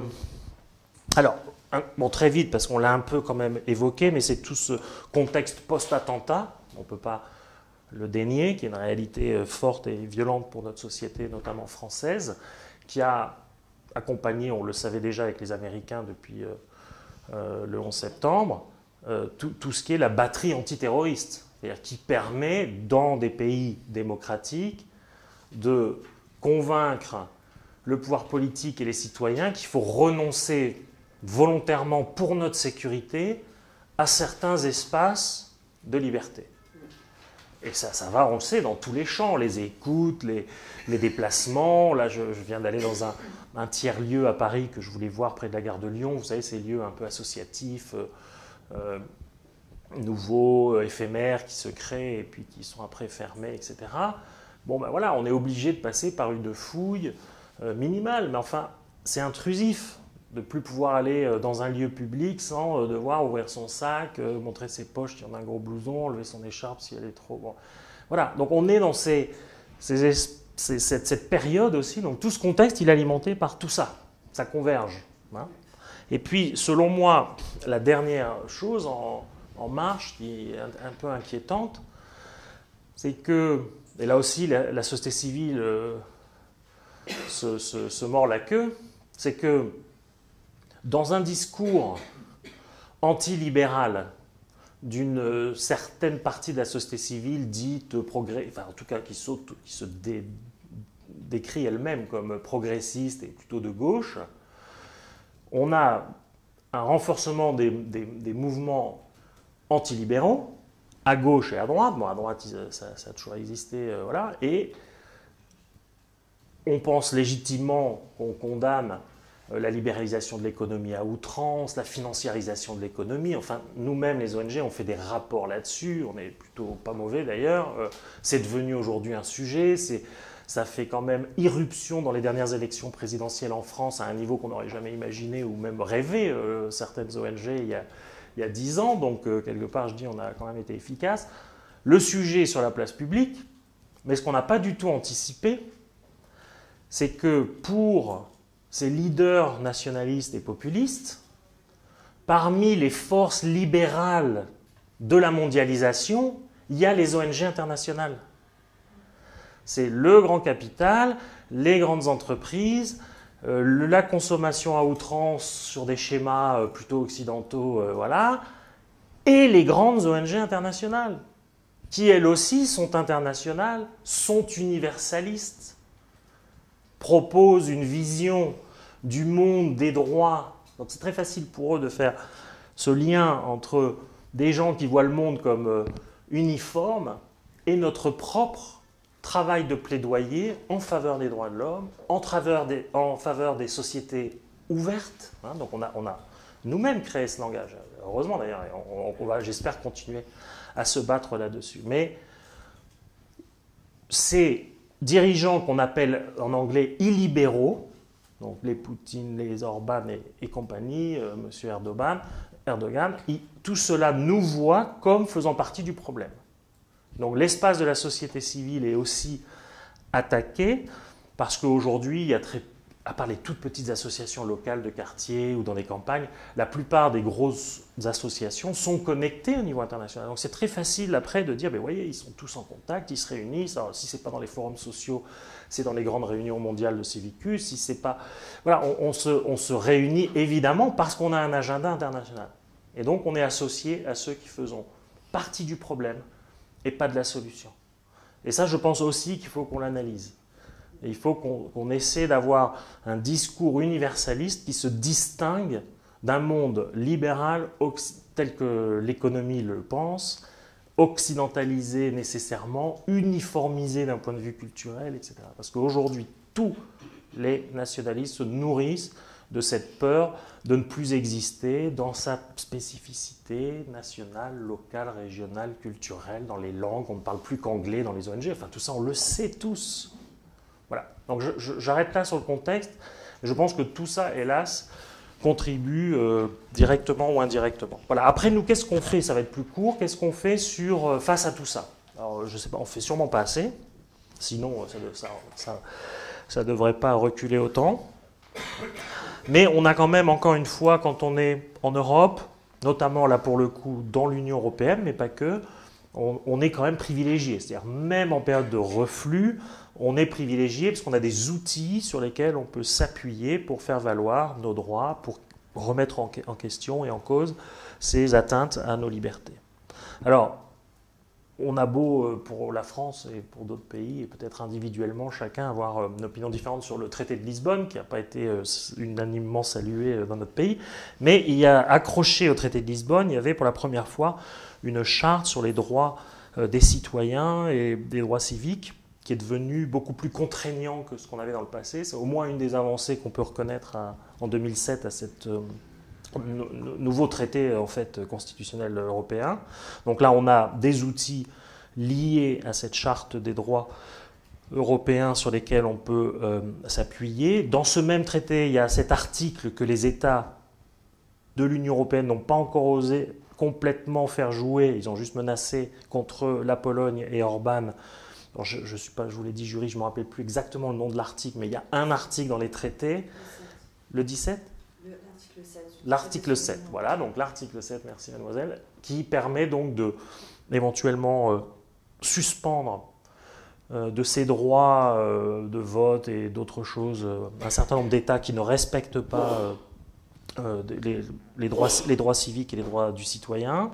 très vite, parce qu'on l'a un peu quand même évoqué, mais c'est tout ce contexte post-attentat, on ne peut pas le dénier, qui est une réalité forte et violente pour notre société, notamment française, qui a accompagné, on le savait déjà avec les Américains depuis le 11 septembre, tout ce qui est la batterie antiterroriste. c'est-à-dire qui permet, dans des pays démocratiques, de convaincre le pouvoir politique et les citoyens qu'il faut renoncer volontairement pour notre sécurité à certains espaces de liberté. Et ça va, on le sait, dans tous les champs, les écoutes, les déplacements. Là, je viens d'aller dans un tiers-lieu à Paris que je voulais voir près de la gare de Lyon. Vous savez, ces lieux un peu associatifs, nouveaux, éphémères, qui se créent et puis qui sont après fermés, etc. Bon, ben voilà, on est obligé de passer par une fouille minimale. Mais enfin, c'est intrusif de ne plus pouvoir aller dans un lieu public sans devoir ouvrir son sac, montrer ses poches s'il y en a un gros blouson, enlever son écharpe si elle est trop... Bon. Voilà, donc on est dans cette période aussi, donc tout ce contexte, il est alimenté par tout ça, ça converge. Hein. Et puis, selon moi, la dernière chose en marche, qui est un peu inquiétante, c'est que, et là aussi la société civile se mord la queue, c'est que dans un discours antilibéral d'une certaine partie de la société civile dite progrès, enfin en tout cas qui se décrit elle-même comme progressiste et plutôt de gauche, on a un renforcement des mouvements antilibéraux, à gauche et à droite. Bon, à droite, ça a toujours existé, voilà, et on pense légitimement qu'on condamne la libéralisation de l'économie à outrance, la financiarisation de l'économie. Enfin, nous-mêmes, les ONG, on fait des rapports là-dessus. On n'est plutôt pas mauvais d'ailleurs. C'est devenu aujourd'hui un sujet. Ça fait quand même irruption dans les dernières élections présidentielles en France à un niveau qu'on n'aurait jamais imaginé ou même rêvé, certaines ONG, il y a 10 ans. Donc, quelque part, je dis, on a quand même été efficace. Le sujet est sur la place publique, mais ce qu'on n'a pas du tout anticipé, c'est que pour ces leaders nationalistes et populistes, parmi les forces libérales de la mondialisation, il y a les ONG internationales. C'est le grand capital, les grandes entreprises, la consommation à outrance sur des schémas plutôt occidentaux, voilà, et les grandes ONG internationales, qui elles aussi sont internationales, sont universalistes, proposent une vision du monde des droits. Donc c'est très facile pour eux de faire ce lien entre des gens qui voient le monde comme uniforme et notre propre travail de plaidoyer en faveur des droits de l'homme, en faveur des sociétés ouvertes. Hein, donc on a nous-mêmes créé ce langage, heureusement d'ailleurs, et on va, j'espère, continuer à se battre là-dessus. Mais ces dirigeants qu'on appelle en anglais illibéraux, donc les Poutine, les Orban et compagnie, M. Erdogan, tout cela nous voit comme faisant partie du problème. Donc l'espace de la société civile est aussi attaqué parce qu'aujourd'hui, il y a à part les toutes petites associations locales de quartier ou dans des campagnes, la plupart des grosses associations sont connectées au niveau international. Donc c'est très facile après de dire, ben voyez, ils sont tous en contact, ils se réunissent. Alors, si ce n'est pas dans les forums sociaux, c'est dans les grandes réunions mondiales de Civicus. Si c'est pas, voilà, on se réunit évidemment parce qu'on a un agenda international. Et donc on est associé à ceux qui faisons partie du problème et pas de la solution. Et ça, je pense aussi qu'il faut qu'on l'analyse. Et il faut qu'on essaie d'avoir un discours universaliste qui se distingue d'un monde libéral tel que l'économie le pense, occidentalisé nécessairement, uniformisé d'un point de vue culturel, etc. Parce qu'aujourd'hui, tous les nationalistes se nourrissent de cette peur de ne plus exister dans sa spécificité nationale, locale, régionale, culturelle, dans les langues. On ne parle plus qu'anglais dans les ONG. Enfin, tout ça, on le sait tous. Voilà. Donc, j'arrête là sur le contexte. Je pense que tout ça, hélas, contribue directement ou indirectement. Voilà. Après, nous, qu'est-ce qu'on fait? Ça va être plus court. Qu'est-ce qu'on fait face à tout ça? Alors, je ne sais pas, on ne fait sûrement pas assez. Sinon, ça ne devrait pas reculer autant. Mais on a quand même, encore une fois, quand on est en Europe, notamment là pour le coup dans l'Union européenne, mais pas que, on est quand même privilégié. C'est-à-dire même en période de reflux, on est privilégié parce qu'on a des outils sur lesquels on peut s'appuyer pour faire valoir nos droits, pour remettre en question et en cause ces atteintes à nos libertés. Alors, on a beau, pour la France et pour d'autres pays, et peut-être individuellement, chacun avoir une opinion différente sur le traité de Lisbonne, qui n'a pas été unanimement salué dans notre pays, mais il y a accroché au traité de Lisbonne, il y avait pour la première fois une charte sur les droits des citoyens et des droits civiques, qui est devenue beaucoup plus contraignant que ce qu'on avait dans le passé. C'est au moins une des avancées qu'on peut reconnaître en 2007 à cette nouveau traité en fait, constitutionnel européen. Donc là, on a des outils liés à cette charte des droits européens sur lesquels on peut s'appuyer. Dans ce même traité, il y a cet article que les États de l'Union européenne n'ont pas encore osé complètement faire jouer. Ils ont juste menacé contre la Pologne et Orban. Alors je suis pas, je vous l'ai dit, juriste, je ne me rappelle plus exactement le nom de l'article, mais il y a un article dans les traités. Le 17 ? L'article 7. L'article 7, voilà, donc l'article 7, merci mademoiselle, qui permet donc de éventuellement suspendre de ces droits de vote et d'autres choses un certain nombre d'États qui ne respectent pas les droits civiques et les droits du citoyen.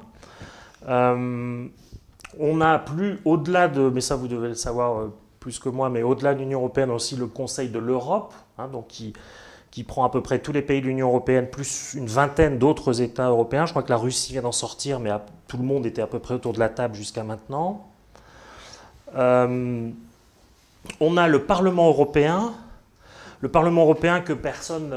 On n'a plus, au-delà de, mais ça vous devez le savoir plus que moi, mais au-delà de l'Union européenne aussi le Conseil de l'Europe, hein, donc qui prend à peu près tous les pays de l'Union européenne, plus une vingtaine d'autres États européens. Je crois que la Russie vient d'en sortir, mais tout le monde était à peu près autour de la table jusqu'à maintenant. On a le Parlement européen que personne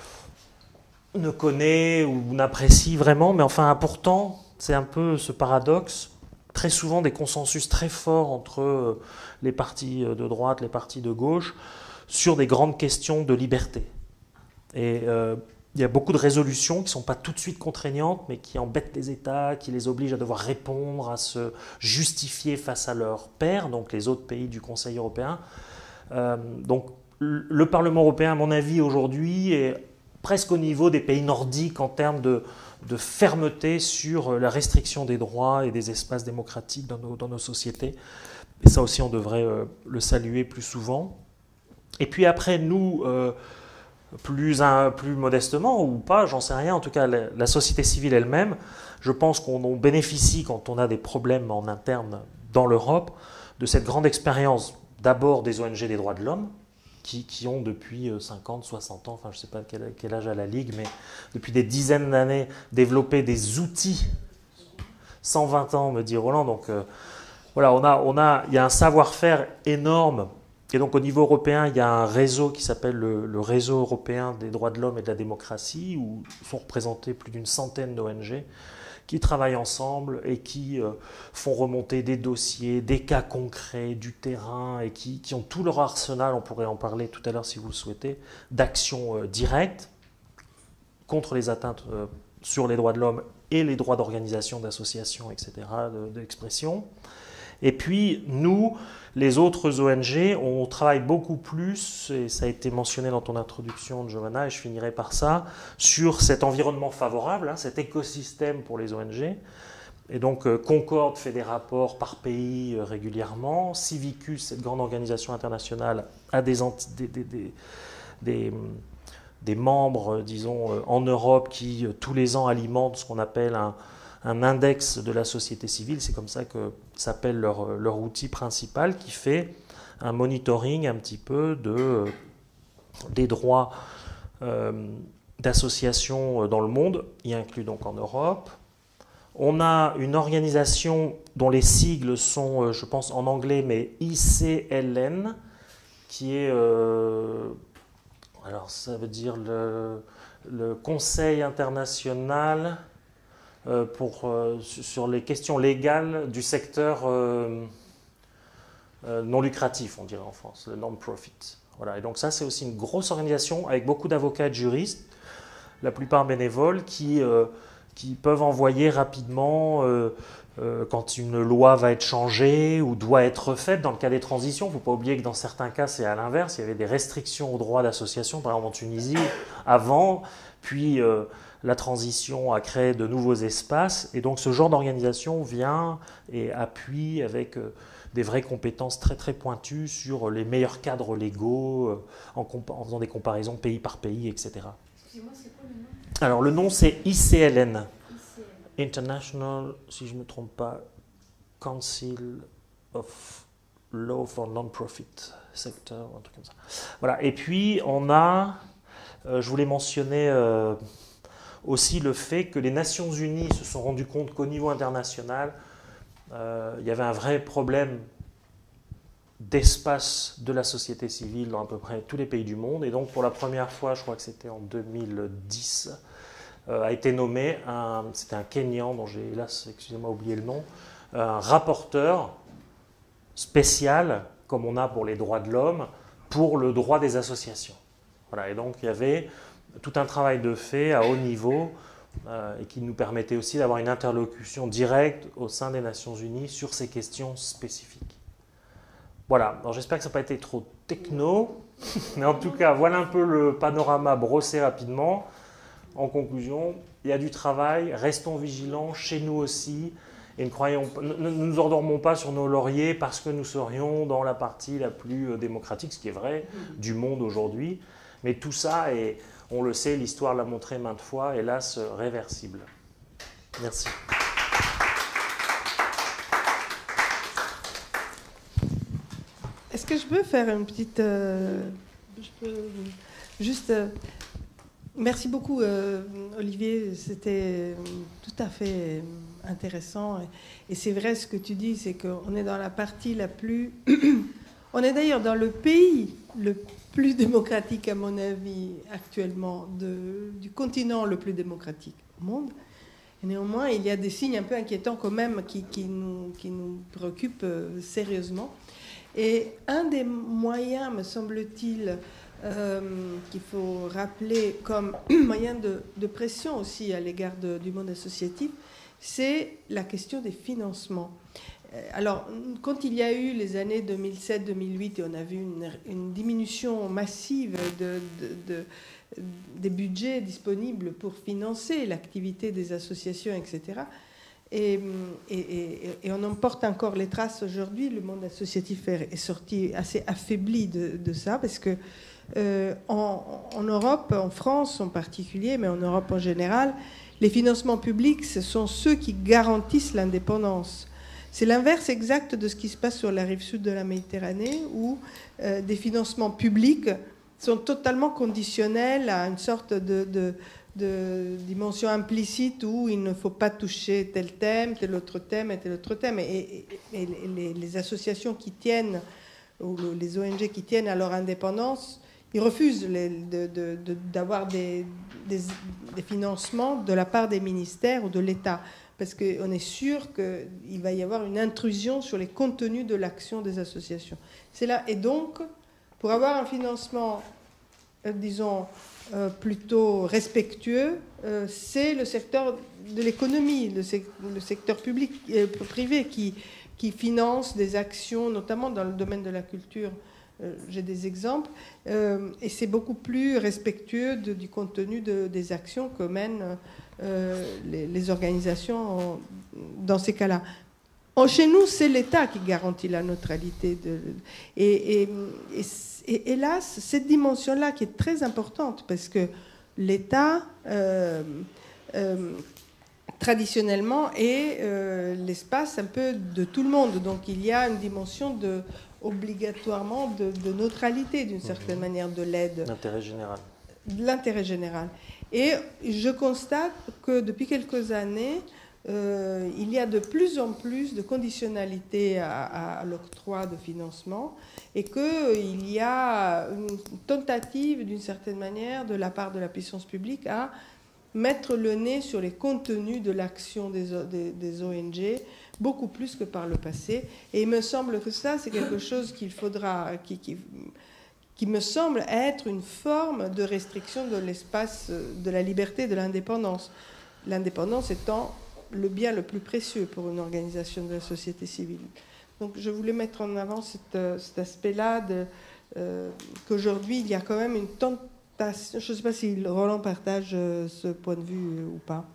ne connaît ou n'apprécie vraiment, mais enfin pourtant, c'est un peu ce paradoxe, très souvent des consensus très forts entre les partis de droite, les partis de gauche, sur des grandes questions de liberté. Et il y a beaucoup de résolutions qui ne sont pas tout de suite contraignantes, mais qui embêtent les États, qui les obligent à devoir répondre, à se justifier face à leurs pairs, donc les autres pays du Conseil européen. Donc le Parlement européen, à mon avis, aujourd'hui, est presque au niveau des pays nordiques en termes de fermeté sur la restriction des droits et des espaces démocratiques dans nos sociétés. Et ça aussi, on devrait le saluer plus souvent. Et puis après, nous... plus modestement ou pas, j'en sais rien, en tout cas la société civile elle-même, je pense qu'on en bénéficie quand on a des problèmes en interne dans l'Europe, de cette grande expérience d'abord des ONG des droits de l'homme, qui ont depuis 50, 60 ans, enfin je ne sais pas quel âge a la Ligue, mais depuis des dizaines d'années développé des outils, 120 ans me dit Roland, donc voilà, il y a un savoir-faire énorme. Et donc au niveau européen, il y a un réseau qui s'appelle le Réseau européen des droits de l'homme et de la démocratie, où sont représentés plus d'une centaine d'ONG qui travaillent ensemble et qui font remonter des dossiers, des cas concrets, du terrain, et qui ont tout leur arsenal, on pourrait en parler tout à l'heure si vous le souhaitez, d'actions directes contre les atteintes sur les droits de l'homme et les droits d'organisation, d'association, etc., d'expression. Et puis, nous, les autres ONG, on travaille beaucoup plus, et ça a été mentionné dans ton introduction, Giovanna, et je finirai par ça, sur cet environnement favorable, hein, cet écosystème pour les ONG. Et donc, Concorde fait des rapports par pays régulièrement. Civicus, cette grande organisation internationale, a des membres, disons, en Europe qui, tous les ans, alimentent ce qu'on appelle un index de la société civile, c'est comme ça que s'appelle leur outil principal, qui fait un monitoring un petit peu des droits d'association dans le monde, y inclus donc en Europe. On a une organisation dont les sigles sont, je pense en anglais, mais ICLN, qui est, alors ça veut dire le Conseil international sur les questions légales du secteur non lucratif, on dirait en France, le non-profit. Voilà. Et donc ça, c'est aussi une grosse organisation avec beaucoup d'avocats et de juristes, la plupart bénévoles, qui peuvent envoyer rapidement, quand une loi va être changée ou doit être faite, dans le cas des transitions. Il ne faut pas oublier que dans certains cas, c'est à l'inverse. Il y avait des restrictions aux droits d'association, par exemple en Tunisie, avant, puis... la transition a créé de nouveaux espaces, et donc ce genre d'organisation vient et appuie avec des vraies compétences très très pointues sur les meilleurs cadres légaux, en faisant des comparaisons pays par pays, etc. Excusez-moi, c'est quoi le nom ? Alors le nom c'est ICLN, International, si je ne me trompe pas, Council of Law for Non-Profit Sector, un truc comme ça. Voilà. Et puis on a, je voulais mentionner aussi le fait que les Nations Unies se sont rendues compte qu'au niveau international, il y avait un vrai problème d'espace de la société civile dans à peu près tous les pays du monde. Et donc pour la première fois, je crois que c'était en 2010, a été nommé, c'était un Kenyan dont j'ai hélas, excusez-moi, oublié le nom, un rapporteur spécial, comme on a pour les droits de l'homme, pour le droit des associations. Voilà, et donc il y avait tout un travail de fait à haut niveau et qui nous permettait aussi d'avoir une interlocution directe au sein des Nations Unies sur ces questions spécifiques. Voilà, alors j'espère que ça n'a pas été trop techno, mais en tout cas, voilà un peu le panorama brossé rapidement. En conclusion, il y a du travail, restons vigilants, chez nous aussi, et ne nous endormons pas sur nos lauriers parce que nous serions dans la partie la plus démocratique, ce qui est vrai, du monde aujourd'hui. Mais tout ça est, on le sait, l'histoire l'a montré maintes fois, hélas, réversible. Merci. Est-ce que je peux faire une petite... Merci beaucoup, Olivier. C'était tout à fait intéressant. Et c'est vrai ce que tu dis, c'est qu'on est dans la partie la plus... On est d'ailleurs dans le pays le plus démocratique, à mon avis, actuellement, du continent le plus démocratique au monde. Et néanmoins, il y a des signes un peu inquiétants quand même qui nous préoccupent sérieusement. Et un des moyens, me semble-t-il, qu'il faut rappeler comme moyen de pression aussi à l'égard du monde associatif, c'est la question des financements. Alors, quand il y a eu les années 2007-2008 et on a vu une diminution massive des budgets disponibles pour financer l'activité des associations, etc., et on en porte encore les traces aujourd'hui. Le monde associatif est sorti assez affaibli de ça, parce que en Europe, en France en particulier, mais en Europe en général, les financements publics, ce sont ceux qui garantissent l'indépendance. C'est l'inverse exact de ce qui se passe sur la rive sud de la Méditerranée, où des financements publics sont totalement conditionnels à une sorte de dimension implicite où il ne faut pas toucher tel thème, tel autre thème et tel autre thème. Et les associations qui tiennent, ou les ONG qui tiennent à leur indépendance, ils refusent d'avoir des financements de la part des ministères ou de l'État, parce qu'on est sûr qu'il va y avoir une intrusion sur les contenus de l'action des associations. C'est là. Et donc, pour avoir un financement, disons, plutôt respectueux, c'est le secteur de l'économie, le secteur public, privé qui finance des actions, notamment dans le domaine de la culture. J'ai des exemples, et c'est beaucoup plus respectueux du contenu des actions que mènent les organisations dans ces cas-là. Chez nous, c'est l'État qui garantit la neutralité. Et hélas, cette dimension-là qui est très importante, parce que l'État, traditionnellement, est l'espace un peu de tout le monde. Donc il y a une dimension obligatoirement de neutralité, d'une certaine manière, de l'aide. L'intérêt général. L'intérêt général. Et je constate que depuis quelques années, il y a de plus en plus de conditionnalité à l'octroi de financement, et qu'il y a une tentative, d'une certaine manière, de la part de la puissance publique à mettre le nez sur les contenus de l'action des ONG, beaucoup plus que par le passé. Et il me semble que ça, c'est quelque chose qu'il faudra... qui me semble être une forme de restriction de l'espace de la liberté et de l'indépendance. L'indépendance étant le bien le plus précieux pour une organisation de la société civile. Donc je voulais mettre en avant cet aspect-là, qu'aujourd'hui il y a quand même une tentation. Je ne sais pas si Roland partage ce point de vue ou pas.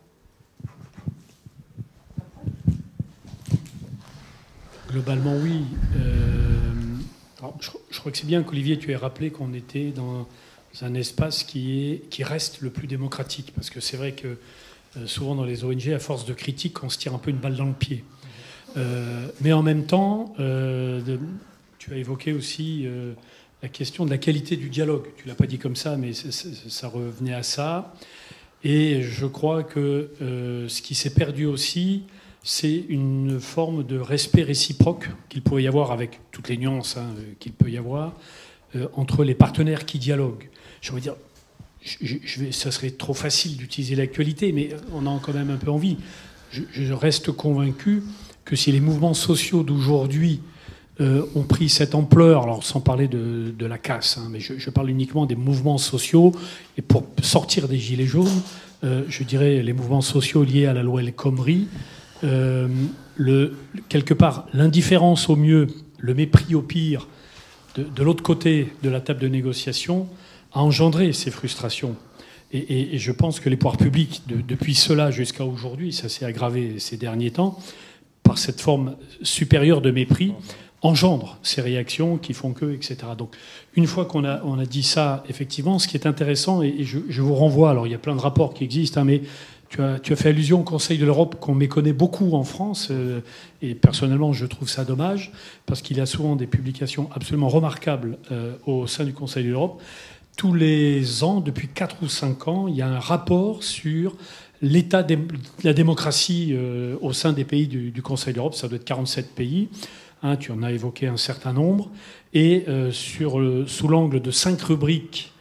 Globalement, oui. Je crois que c'est bien qu'Olivier, tu aies rappelé qu'on était dans un espace qui reste le plus démocratique, parce que c'est vrai que souvent dans les ONG, à force de critiques, on se tire un peu une balle dans le pied. Mais en même temps, tu as évoqué aussi la question de la qualité du dialogue. Tu ne l'as pas dit comme ça, mais ça revenait à ça. Et je crois que ce qui s'est perdu aussi, c'est une forme de respect réciproque qu'il pourrait y avoir, avec toutes les nuances qu'il peut y avoir, entre les partenaires qui dialoguent. Je veux dire, ça serait trop facile d'utiliser l'actualité, mais on a quand même un peu envie. Je reste convaincu que si les mouvements sociaux d'aujourd'hui ont pris cette ampleur, alors sans parler de la casse, mais je parle uniquement des mouvements sociaux, et pour sortir des gilets jaunes, je dirais les mouvements sociaux liés à la loi El Khomri, quelque part l'indifférence au mieux, le mépris au pire, de l'autre côté de la table de négociation, a engendré ces frustrations. Et je pense que les pouvoirs publics, depuis cela jusqu'à aujourd'hui, ça s'est aggravé ces derniers temps, par cette forme supérieure de mépris, engendre ces réactions qui font que, etc. Donc, une fois qu'on a dit ça, effectivement, ce qui est intéressant, et je vous renvoie, alors il y a plein de rapports qui existent, mais tu as fait allusion au Conseil de l'Europe, qu'on méconnaît beaucoup en France, et personnellement, je trouve ça dommage, parce qu'il y a souvent des publications absolument remarquables au sein du Conseil de l'Europe. Tous les ans, depuis 4 ou 5 ans, il y a un rapport sur l'état de la démocratie au sein des pays du Conseil de l'Europe. Ça doit être 47 pays. Tu en as évoqué un certain nombre. Et sous l'angle de 5 rubriques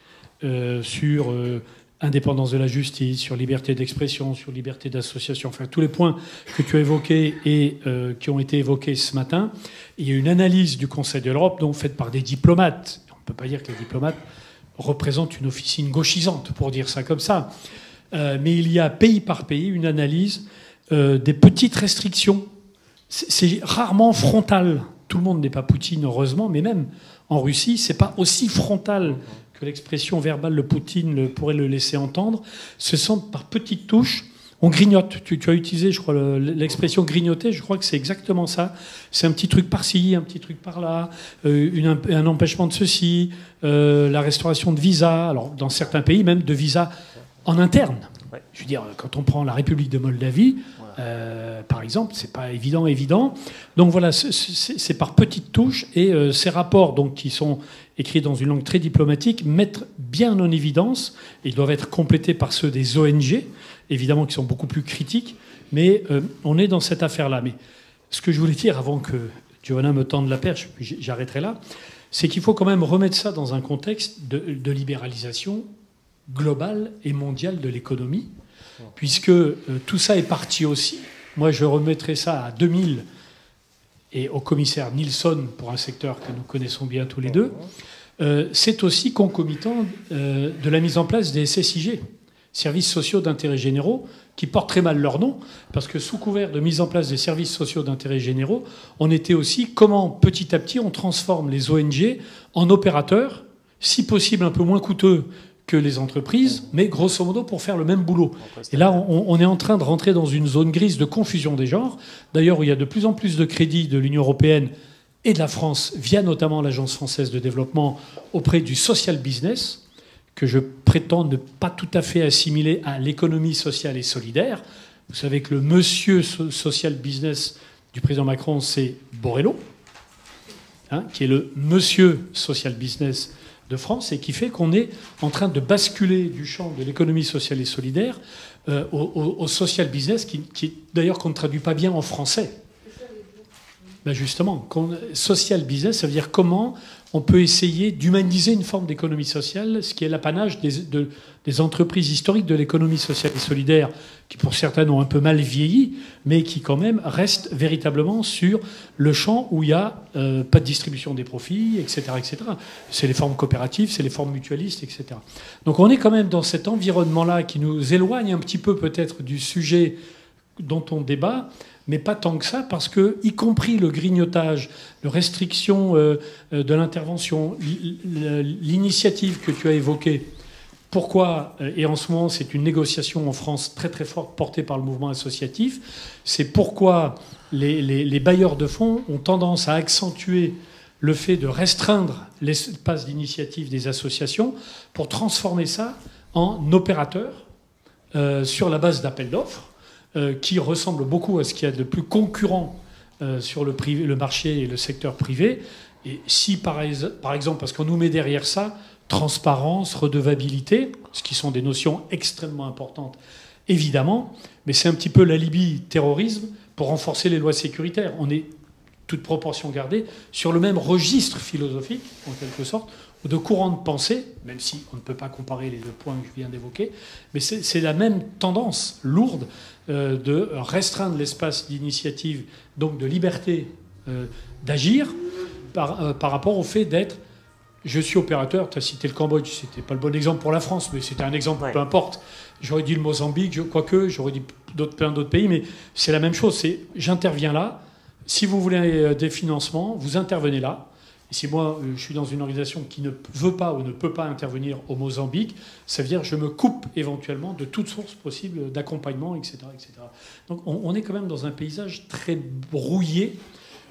sur indépendance de la justice, sur liberté d'expression, sur liberté d'association, enfin tous les points que tu as évoqués et qui ont été évoqués ce matin, il y a une analyse du Conseil de l'Europe, donc faite par des diplomates. On ne peut pas dire que les diplomates représente une officine gauchisante, pour dire ça comme ça. Mais il y a, pays par pays, une analyse des petites restrictions. C'est rarement frontal. Tout le monde n'est pas Poutine, heureusement, mais même en Russie, c'est pas aussi frontal que l'expression verbale de Poutine pourrait le laisser entendre. Ce sont par petites touches. On grignote. Tu as utilisé, je crois, l'expression grignoter. Je crois que c'est exactement ça. C'est un petit truc par-ci, un petit truc par-là, un empêchement de ceci, la restauration de visa. Alors, dans certains pays, même de visa en interne. Ouais. Je veux dire, quand on prend la République de Moldavie, par exemple, c'est pas évident. Donc voilà, c'est par petites touches. Et ces rapports, donc, qui sont écrits dans une langue très diplomatique, mettent bien en évidence, et ils doivent être complétés par ceux des ONG, évidemment, qui sont beaucoup plus critiques, mais on est dans cette affaire-là. Mais ce que je voulais dire, avant que Giovanna me tende la perche, puis j'arrêterai là, c'est qu'il faut quand même remettre ça dans un contexte de libéralisation globale et mondiale de l'économie, puisque tout ça est parti aussi. Moi, je remettrai ça à 2000 et au commissaire Nilsson, pour un secteur que nous connaissons bien tous les deux. C'est aussi concomitant de la mise en place des SSIG, services sociaux d'intérêt généraux, qui portent très mal leur nom, parce que sous couvert de mise en place des services sociaux d'intérêt généraux, on était aussi comment petit à petit on transforme les ONG en opérateurs, si possible un peu moins coûteux que les entreprises, mais grosso modo pour faire le même boulot. Et là, on est en train de rentrer dans une zone grise de confusion des genres. D'ailleurs, il y a de plus en plus de crédits de l'Union européenne et de la France, via notamment l'Agence française de développement, auprès du social business, que je prétends ne pas tout à fait assimiler à l'économie sociale et solidaire. Vous savez que le monsieur social business du président Macron, c'est Borrello, qui est le monsieur social business de France, et qui fait qu'on est en train de basculer du champ de l'économie sociale et solidaire au social business, qui d'ailleurs qu'on ne traduit pas bien en français. Ben justement, social business, ça veut dire comment on peut essayer d'humaniser une forme d'économie sociale, ce qui est l'apanage des entreprises historiques de l'économie sociale et solidaire, qui pour certaines ont un peu mal vieilli, mais qui quand même restent véritablement sur le champ où il n'y a pas de distribution des profits, etc. etc. C'est les formes coopératives, c'est les formes mutualistes, etc. Donc on est quand même dans cet environnement-là qui nous éloigne un petit peu peut-être du sujet dont on débat, mais pas tant que ça, parce que, y compris le grignotage, la restriction de l'intervention, l'initiative que tu as évoquée, pourquoi, et en ce moment c'est une négociation en France très très forte portée par le mouvement associatif, c'est pourquoi les bailleurs de fonds ont tendance à accentuer le fait de restreindre l'espace d'initiative des associations pour transformer ça en opérateur sur la base d'appels d'offres, qui ressemble beaucoup à ce qu'il y a de plus concurrent sur le marché et le secteur privé. Et si, par exemple, parce qu'on nous met derrière ça, transparence, redevabilité, ce qui sont des notions extrêmement importantes, évidemment, mais c'est un petit peu l'alibi terrorisme pour renforcer les lois sécuritaires. On est, toute proportion gardée, sur le même registre philosophique, en quelque sorte, ou de courant de pensée, même si on ne peut pas comparer les deux points que je viens d'évoquer, mais c'est la même tendance lourde de restreindre l'espace d'initiative, donc de liberté d'agir, par rapport au fait d'être... Je suis opérateur, tu as cité le Cambodge, c'était pas le bon exemple pour la France, mais c'était un exemple, peu importe. J'aurais dit le Mozambique, quoique, j'aurais dit plein d'autres pays, mais c'est la même chose, c'est j'interviens là, si vous voulez des financements, vous intervenez là. Et si moi, je suis dans une organisation qui ne veut pas ou ne peut pas intervenir au Mozambique, ça veut dire que je me coupe éventuellement de toute source possible d'accompagnement, etc., etc. Donc on est quand même dans un paysage très brouillé.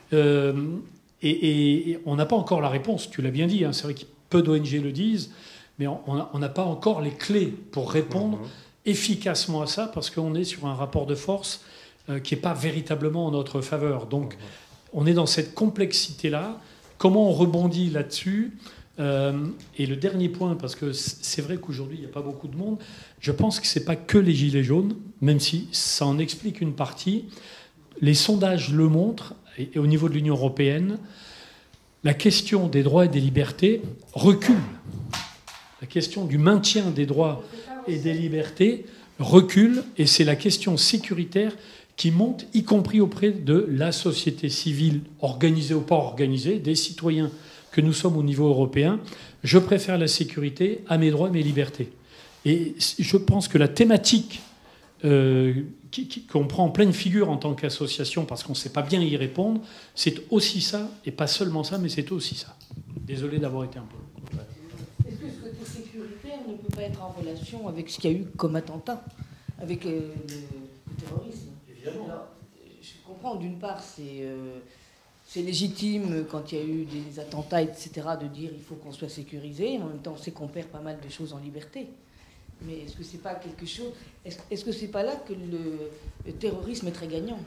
Et on n'a pas encore la réponse, tu l'as bien dit, hein, c'est vrai que peu d'ONG le disent, mais on n'a pas encore les clés pour répondre efficacement à ça, parce qu'on est sur un rapport de force qui n'est pas véritablement en notre faveur. Donc on est dans cette complexité-là. Comment on rebondit là-dessus et le dernier point, parce que c'est vrai qu'aujourd'hui, il n'y a pas beaucoup de monde, je pense que ce n'est pas que les gilets jaunes, même si ça en explique une partie. Les sondages le montrent, et au niveau de l'Union européenne, la question des droits et des libertés recule. La question du maintien des droits et des libertés recule, et c'est la question sécuritaire qui monte, y compris auprès de la société civile, organisée ou pas organisée, des citoyens que nous sommes au niveau européen. Je préfère la sécurité à mes droits et mes libertés. Et je pense que la thématique qu'on prend en pleine figure en tant qu'association, parce qu'on ne sait pas bien y répondre, c'est aussi ça, et pas seulement ça, mais c'est aussi ça. Désolé d'avoir été un peu... Est-ce que ce côté sécuritaire ne peut pas être en relation avec ce qu'il y a eu comme attentat, avec le terrorisme? Évidemment. Alors, je comprends, d'une part, c'est légitime quand il y a eu des attentats, etc., de dire il faut qu'on soit sécurisé. En même temps, on sait qu'on perd pas mal de choses en liberté. Mais est-ce que c'est pas quelque chose... Est-ce que c'est pas là que le terrorisme est très gagnant?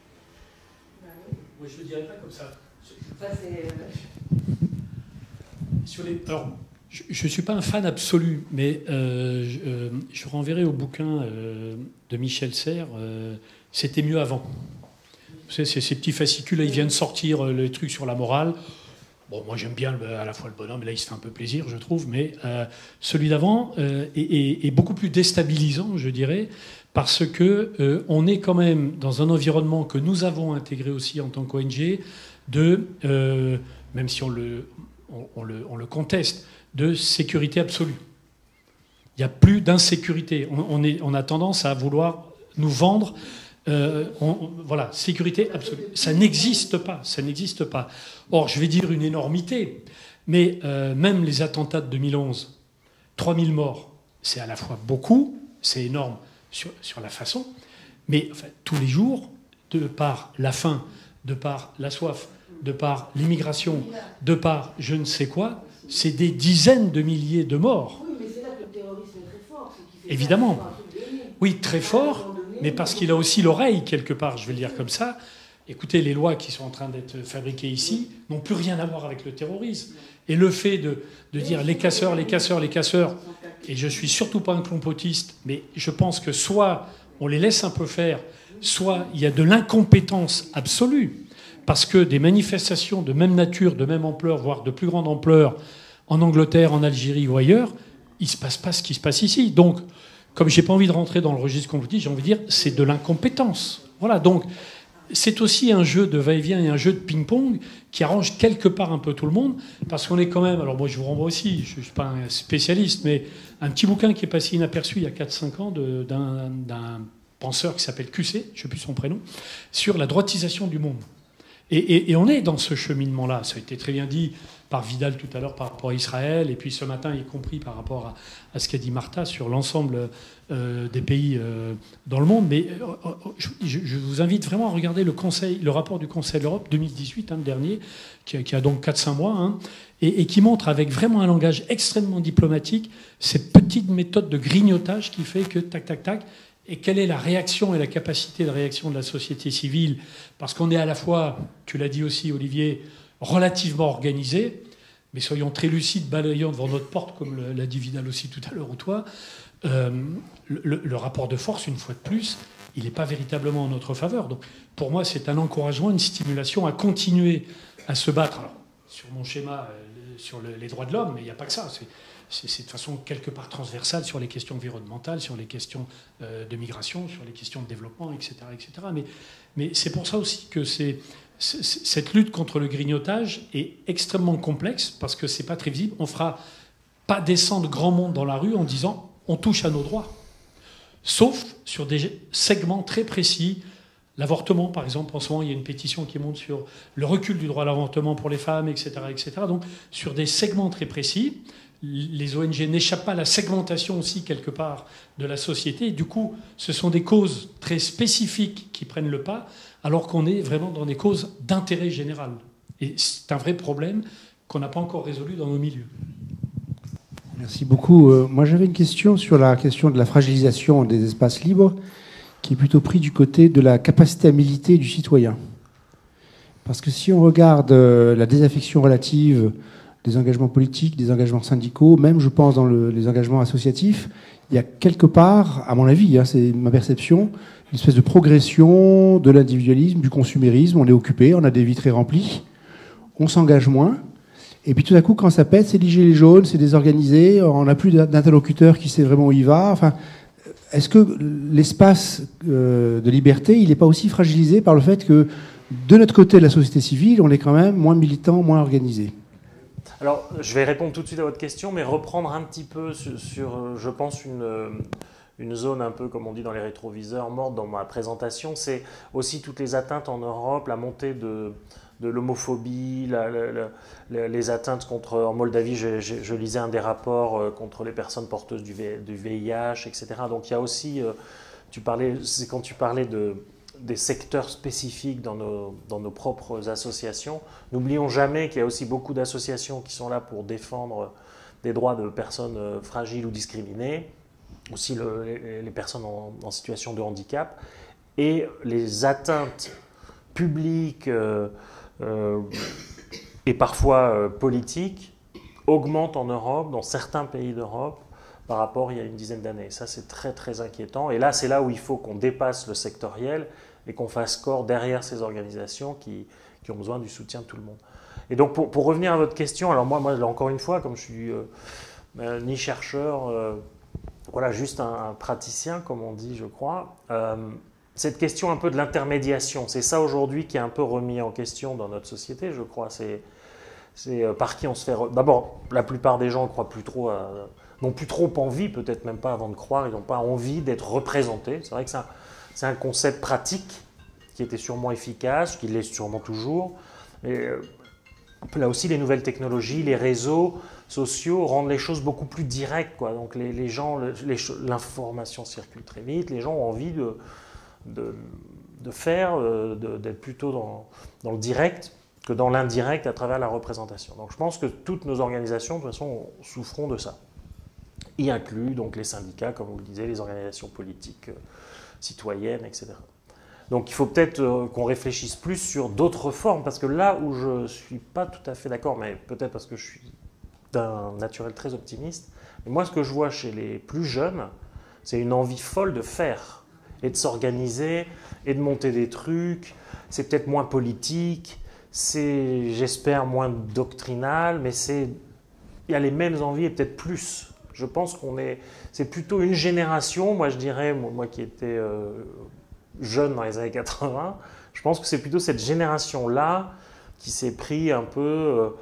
Oui, je ne le dirais pas comme ça. Enfin, Alors, je ne suis pas un fan absolu, mais je renverrai au bouquin de Michel Serres, C'était mieux avant. Vous savez, ces petits fascicules, là, ils viennent sortir les trucs sur la morale. Bon, moi j'aime bien à la fois le bonhomme, là il se fait un peu plaisir, je trouve, mais celui d'avant est beaucoup plus déstabilisant, je dirais, parce que on est quand même dans un environnement que nous avons intégré aussi en tant qu'ONG, même si on le conteste, de sécurité absolue. Il n'y a plus d'insécurité. On a tendance à vouloir nous vendre... voilà, sécurité absolue. Ça n'existe pas, ça n'existe pas. Or, je vais dire une énormité, mais même les attentats de 2011, 3000 morts, c'est à la fois beaucoup, c'est énorme sur la façon, mais enfin, tous les jours, de par la faim, de par la soif, de par l'immigration, de par je ne sais quoi, c'est des dizaines de milliers de morts. oui, mais c'est là que le terrorisme est très fort. Évidemment. Oui, très fort. Mais parce qu'il a aussi l'oreille, quelque part, je vais le dire comme ça. Écoutez, les lois qui sont en train d'être fabriquées ici n'ont plus rien à voir avec le terrorisme. Et le fait de dire les casseurs, les casseurs, les casseurs, et je ne suis surtout pas un complotiste, mais je pense que soit on les laisse un peu faire, soit il y a de l'incompétence absolue, parce que des manifestations de même nature, de même ampleur, voire de plus grande ampleur, en Angleterre, en Algérie ou ailleurs, il ne se passe pas ce qui se passe ici. Donc, comme je n'ai pas envie de rentrer dans le registre complotiste, j'ai envie de dire c'est de l'incompétence. Voilà, donc c'est aussi un jeu de va-et-vient et un jeu de ping-pong qui arrange quelque part un peu tout le monde, parce qu'on est quand même, alors moi je vous renvoie aussi, je ne suis pas un spécialiste, mais un petit bouquin qui est passé inaperçu il y a 4-5 ans d'un penseur qui s'appelle QC, je ne sais plus son prénom, sur la droitisation du monde. Et on est dans ce cheminement-là, ça a été très bien dit par Vidal tout à l'heure par rapport à Israël, et puis ce matin, y compris par rapport à ce qu'a dit Martha sur l'ensemble des pays dans le monde. Mais je vous invite vraiment à regarder le rapport du Conseil de l'Europe 2018, le dernier, qui a donc 4-5 mois, hein, et qui montre avec vraiment un langage extrêmement diplomatique cette petite méthode de grignotage qui fait que tac, tac, tac, et quelle est la réaction et la capacité de réaction de la société civile, parce qu'on est à la fois, tu l'as dit aussi Olivier, relativement organisé, mais soyons très lucides, balayons devant notre porte, comme l'a dit Vidal aussi tout à l'heure ou toi, le rapport de force, une fois de plus, il n'est pas véritablement en notre faveur. Donc pour moi, c'est un encouragement, une stimulation à continuer à se battre. Alors, sur mon schéma, sur les droits de l'homme, mais il n'y a pas que ça. C'est de façon quelque part transversale sur les questions environnementales, sur les questions de migration, sur les questions de développement, etc. etc. Mais c'est pour ça aussi que cette lutte contre le grignotage est extrêmement complexe, parce que ce n'est pas très visible. On ne fera pas descendre grand monde dans la rue en disant on touche à nos droits. Sauf sur des segments très précis. L'avortement, par exemple, en ce moment, il y a une pétition qui monte sur le recul du droit à l'avortement pour les femmes, etc., etc. Donc, sur des segments très précis, les ONG n'échappent pas à la segmentation aussi, quelque part, de la société. Et du coup, ce sont des causes très spécifiques qui prennent le pas, alors qu'on est vraiment dans des causes d'intérêt général. Et c'est un vrai problème qu'on n'a pas encore résolu dans nos milieux. Merci beaucoup. Moi, j'avais une question sur la question de la fragilisation des espaces libres, qui est plutôt pris du côté de la capacité à militer du citoyen. Parce que si on regarde la désaffection relative des engagements politiques, des engagements syndicaux, même, je pense, dans les engagements associatifs, il y a quelque part, à mon avis, c'est ma perception, une espèce de progression de l'individualisme, du consumérisme. On est occupé, on a des vies très remplies, on s'engage moins. Et puis tout à coup, quand ça pète, c'est les gilets jaunes, c'est désorganisé, on n'a plus d'interlocuteur qui sait vraiment où il va. Enfin, est-ce que l'espace de liberté, il n'est pas aussi fragilisé par le fait que, de notre côté de la société civile, on est quand même moins militant, moins organisé? Alors, je vais répondre tout de suite à votre question, mais reprendre un petit peu sur je pense, une zone un peu, comme on dit dans les rétroviseurs, morte dans ma présentation. C'est aussi toutes les atteintes en Europe, la montée de l'homophobie, les atteintes contre... En Moldavie, je lisais un des rapports contre les personnes porteuses du VIH, etc. Donc il y a aussi... c'est quand tu parlais des secteurs spécifiques dans nos propres associations. N'oublions jamais qu'il y a aussi beaucoup d'associations qui sont là pour défendre des droits de personnes fragiles ou discriminées, aussi les personnes en situation de handicap, et les atteintes publiques et parfois politiques augmentent en Europe, dans certains pays d'Europe, par rapport à il y a une dizaine d'années. Ça, c'est très, très inquiétant. Et là, c'est là où il faut qu'on dépasse le sectoriel et qu'on fasse corps derrière ces organisations qui ont besoin du soutien de tout le monde. Et donc, pour revenir à votre question, alors moi encore une fois, comme je suis ni chercheur, voilà, juste un praticien, comme on dit, je crois, cette question un peu de l'intermédiation, c'est ça aujourd'hui qui est un peu remis en question dans notre société, je crois. C'est par qui on se fait... D'abord, la plupart des gens croient plus trop n'ont plus trop envie, peut-être même pas avant de croire, ils n'ont pas envie d'être représentés. C'est vrai que c'est un concept pratique qui était sûrement efficace, qui l'est sûrement toujours. Et là aussi, les nouvelles technologies, les réseaux sociaux rendent les choses beaucoup plus directes, quoi. Donc les gens, l'information circule très vite, les gens ont envie de faire, d'être plutôt dans le direct que dans l'indirect à travers la représentation. Donc je pense que toutes nos organisations, de toute façon, souffront de ça. Y inclut donc les syndicats, comme vous le disiez, les organisations politiques, citoyennes, etc. Donc il faut peut-être qu'on réfléchisse plus sur d'autres formes, parce que là où je ne suis pas tout à fait d'accord, mais peut-être parce que je suis d'un naturel très optimiste, mais moi ce que je vois chez les plus jeunes, c'est une envie folle de faire, et de s'organiser, et de monter des trucs. C'est peut-être moins politique, c'est, j'espère, moins doctrinal, mais il y a les mêmes envies et peut-être plus. Je pense c'est plutôt une génération, moi je dirais, moi qui étais jeune dans les années 80, je pense que c'est plutôt cette génération-là qui s'est pris un peu,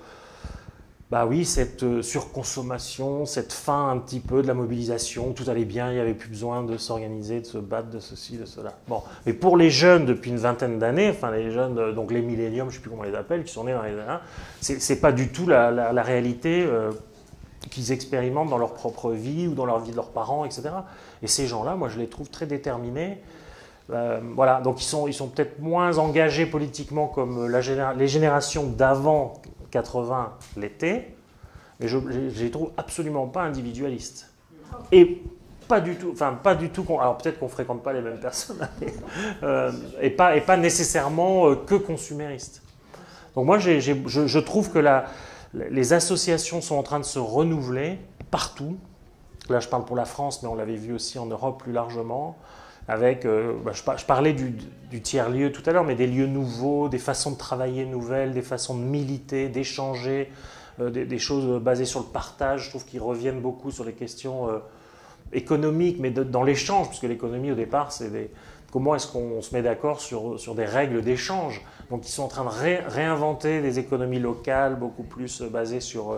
cette surconsommation, cette fin un petit peu de la mobilisation, tout allait bien, il n'y avait plus besoin de s'organiser, de se battre, de ceci, de cela. Bon, mais pour les jeunes depuis une vingtaine d'années, enfin les jeunes, donc les milléniums, je ne sais plus comment on les appelle, qui sont nés dans les années 1, c'est pas du tout la réalité qu'ils expérimentent dans leur propre vie ou dans leur vie de leurs parents, etc. Et ces gens-là, moi je les trouve très déterminés. Voilà, donc ils sont peut-être moins engagés politiquement comme les générations d'avant 80 l'étaient, mais je les trouve absolument pas individualistes. Et pas du tout, alors peut-être qu'on fréquente pas les mêmes personnes, et pas nécessairement que consuméristes. Donc moi, je trouve que les associations sont en train de se renouveler partout. Là, je parle pour la France, mais on l'avait vu aussi en Europe plus largement. Avec, je parlais du tiers-lieu tout à l'heure, mais des lieux nouveaux, des façons de travailler nouvelles, des façons de militer, d'échanger, des choses basées sur le partage. Je trouve qu'ils reviennent beaucoup sur les questions économiques, mais dans l'échange, puisque l'économie, au départ, c'est comment est-ce qu'on se met d'accord sur des règles d'échange. Donc, ils sont en train de réinventer des économies locales, beaucoup plus basées sur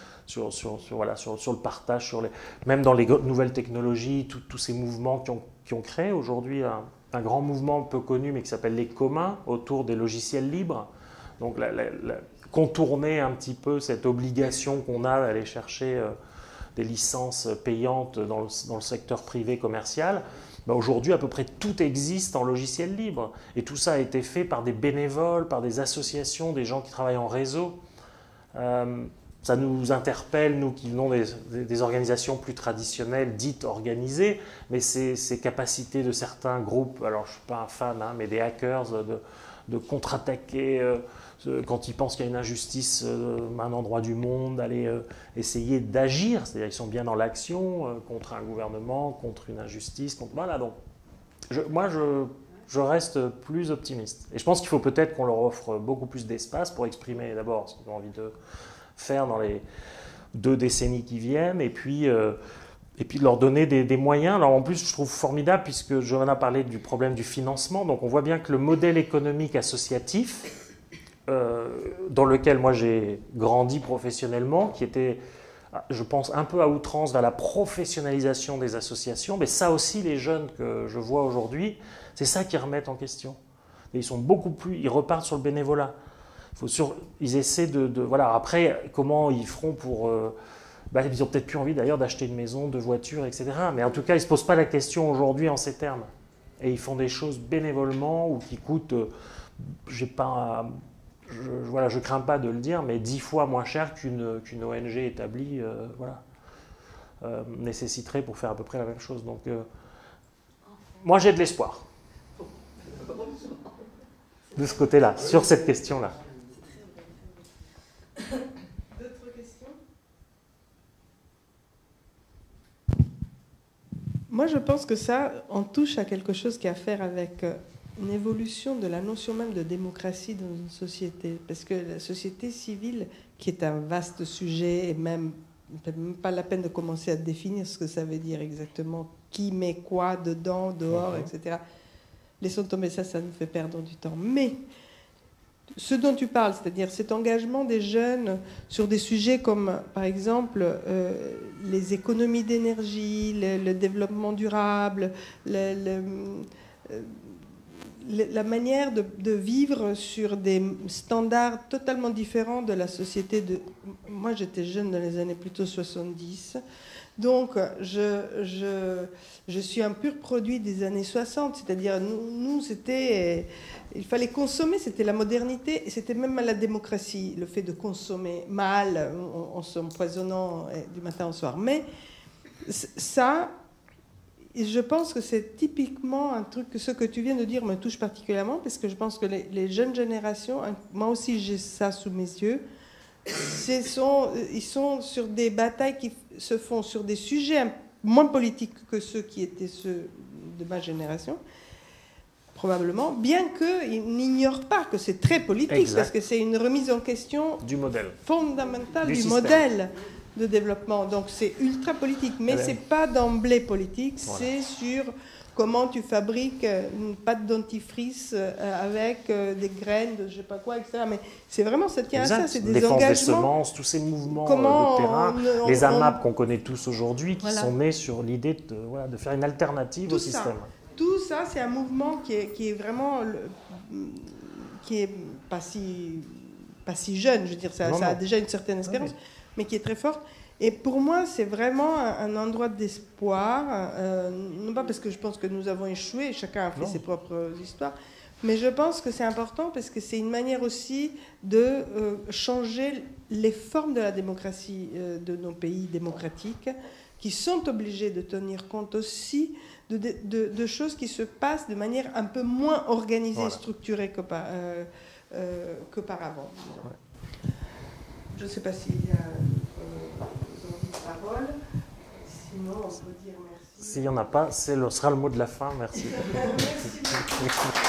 le partage, même dans les nouvelles technologies, tous ces mouvements qui ont créé aujourd'hui un grand mouvement peu connu, mais qui s'appelle les communs, autour des logiciels libres. Donc, contourner un petit peu cette obligation qu'on a d'aller chercher des licences payantes dans le secteur privé commercial. Aujourd'hui, à peu près tout existe en logiciel libre. Et tout ça a été fait par des bénévoles, par des associations, des gens qui travaillent en réseau. Ça nous interpelle, nous qui venons des organisations plus traditionnelles, dites organisées, mais ces capacités de certains groupes, alors je ne suis pas un fan, mais des hackers, de contre-attaquer quand ils pensent qu'il y a une injustice à un endroit du monde, d'aller essayer d'agir, c'est-à-dire qu'ils sont bien dans l'action contre un gouvernement, contre une injustice, voilà. Donc, je reste plus optimiste. Et je pense qu'il faut peut-être qu'on leur offre beaucoup plus d'espace pour exprimer d'abord ce qu'ils ont envie de faire dans les 2 décennies qui viennent, et puis leur donner des moyens. Alors en plus, je trouve formidable, puisque Johanna parlait du problème du financement, donc on voit bien que le modèle économique associatif, dans lequel moi j'ai grandi professionnellement, qui était, je pense, un peu à outrance vers la professionnalisation des associations, mais ça aussi, les jeunes que je vois aujourd'hui, c'est ça qu'ils remettent en question. Et ils repartent sur le bénévolat. Ils essaient voilà. Après, comment ils feront pour... ils n'ont peut-être plus envie d'ailleurs d'acheter une maison, de voitures, etc. Mais en tout cas, ils ne se posent pas la question aujourd'hui en ces termes. Et ils font des choses bénévolement ou qui coûtent, je crains pas de le dire, mais 10 fois moins cher qu'une ONG établie nécessiterait pour faire à peu près la même chose. Donc, moi, j'ai de l'espoir. De ce côté-là, sur cette question-là. D'autres questions? Moi, je pense que ça, on touche à quelque chose qui a à faire avec une évolution de la notion même de démocratie dans une société. Parce que la société civile, qui est un vaste sujet, et même pas la peine de commencer à définir ce que ça veut dire exactement, qui met quoi dedans, dehors, etc. Laissons tomber ça, ça nous fait perdre du temps. Mais ce dont tu parles, c'est-à-dire cet engagement des jeunes sur des sujets comme, par exemple, les économies d'énergie, le développement durable, la manière de vivre sur des standards totalement différents de la société de... Moi, j'étais jeune dans les années plutôt 70. Donc, je suis un pur produit des années 60. C'est-à-dire, nous c'était... Il fallait consommer, c'était la modernité, et c'était même la démocratie, le fait de consommer mal, en s'empoisonnant du matin au soir. Mais ça... je pense que c'est typiquement un truc que ce que tu viens de dire me touche particulièrement, parce que je pense que les jeunes générations, moi aussi j'ai ça sous mes yeux, ils sont sur des batailles qui se font sur des sujets moins politiques que ceux qui étaient ceux de ma génération, probablement, bien qu'ils n'ignorent pas que c'est très politique, exact, parce que c'est une remise en question du modèle fondamentale du modèle de développement. Donc c'est ultra politique, mais c'est pas d'emblée politique, voilà. C'est sur comment tu fabriques une pâte dentifrice avec des graines de je sais pas quoi, etc. Mais c'est vraiment, ça tient exact. À ça, c'est des engagements. Défense des semences, tous ces mouvements de terrain, les AMAP qu'on connaît tous aujourd'hui, qui voilà. sont nés sur l'idée de faire une alternative au système. Tout ça, c'est un mouvement qui est vraiment... qui est pas si jeune, je veux dire, ça a déjà une certaine expérience, mais qui est très forte. Et pour moi, c'est vraiment un endroit d'espoir, non pas parce que je pense que nous avons échoué, chacun a fait ses propres histoires, mais je pense que c'est important parce que c'est une manière aussi de changer les formes de la démocratie de nos pays démocratiques, qui sont obligés de tenir compte aussi de choses qui se passent de manière un peu moins organisée, structurée qu'auparavant. Je ne sais pas s'il y a d'autres envies de parole. Sinon, on peut dire merci. S'il n'y en a pas, ce sera le mot de la fin. Merci. Merci beaucoup.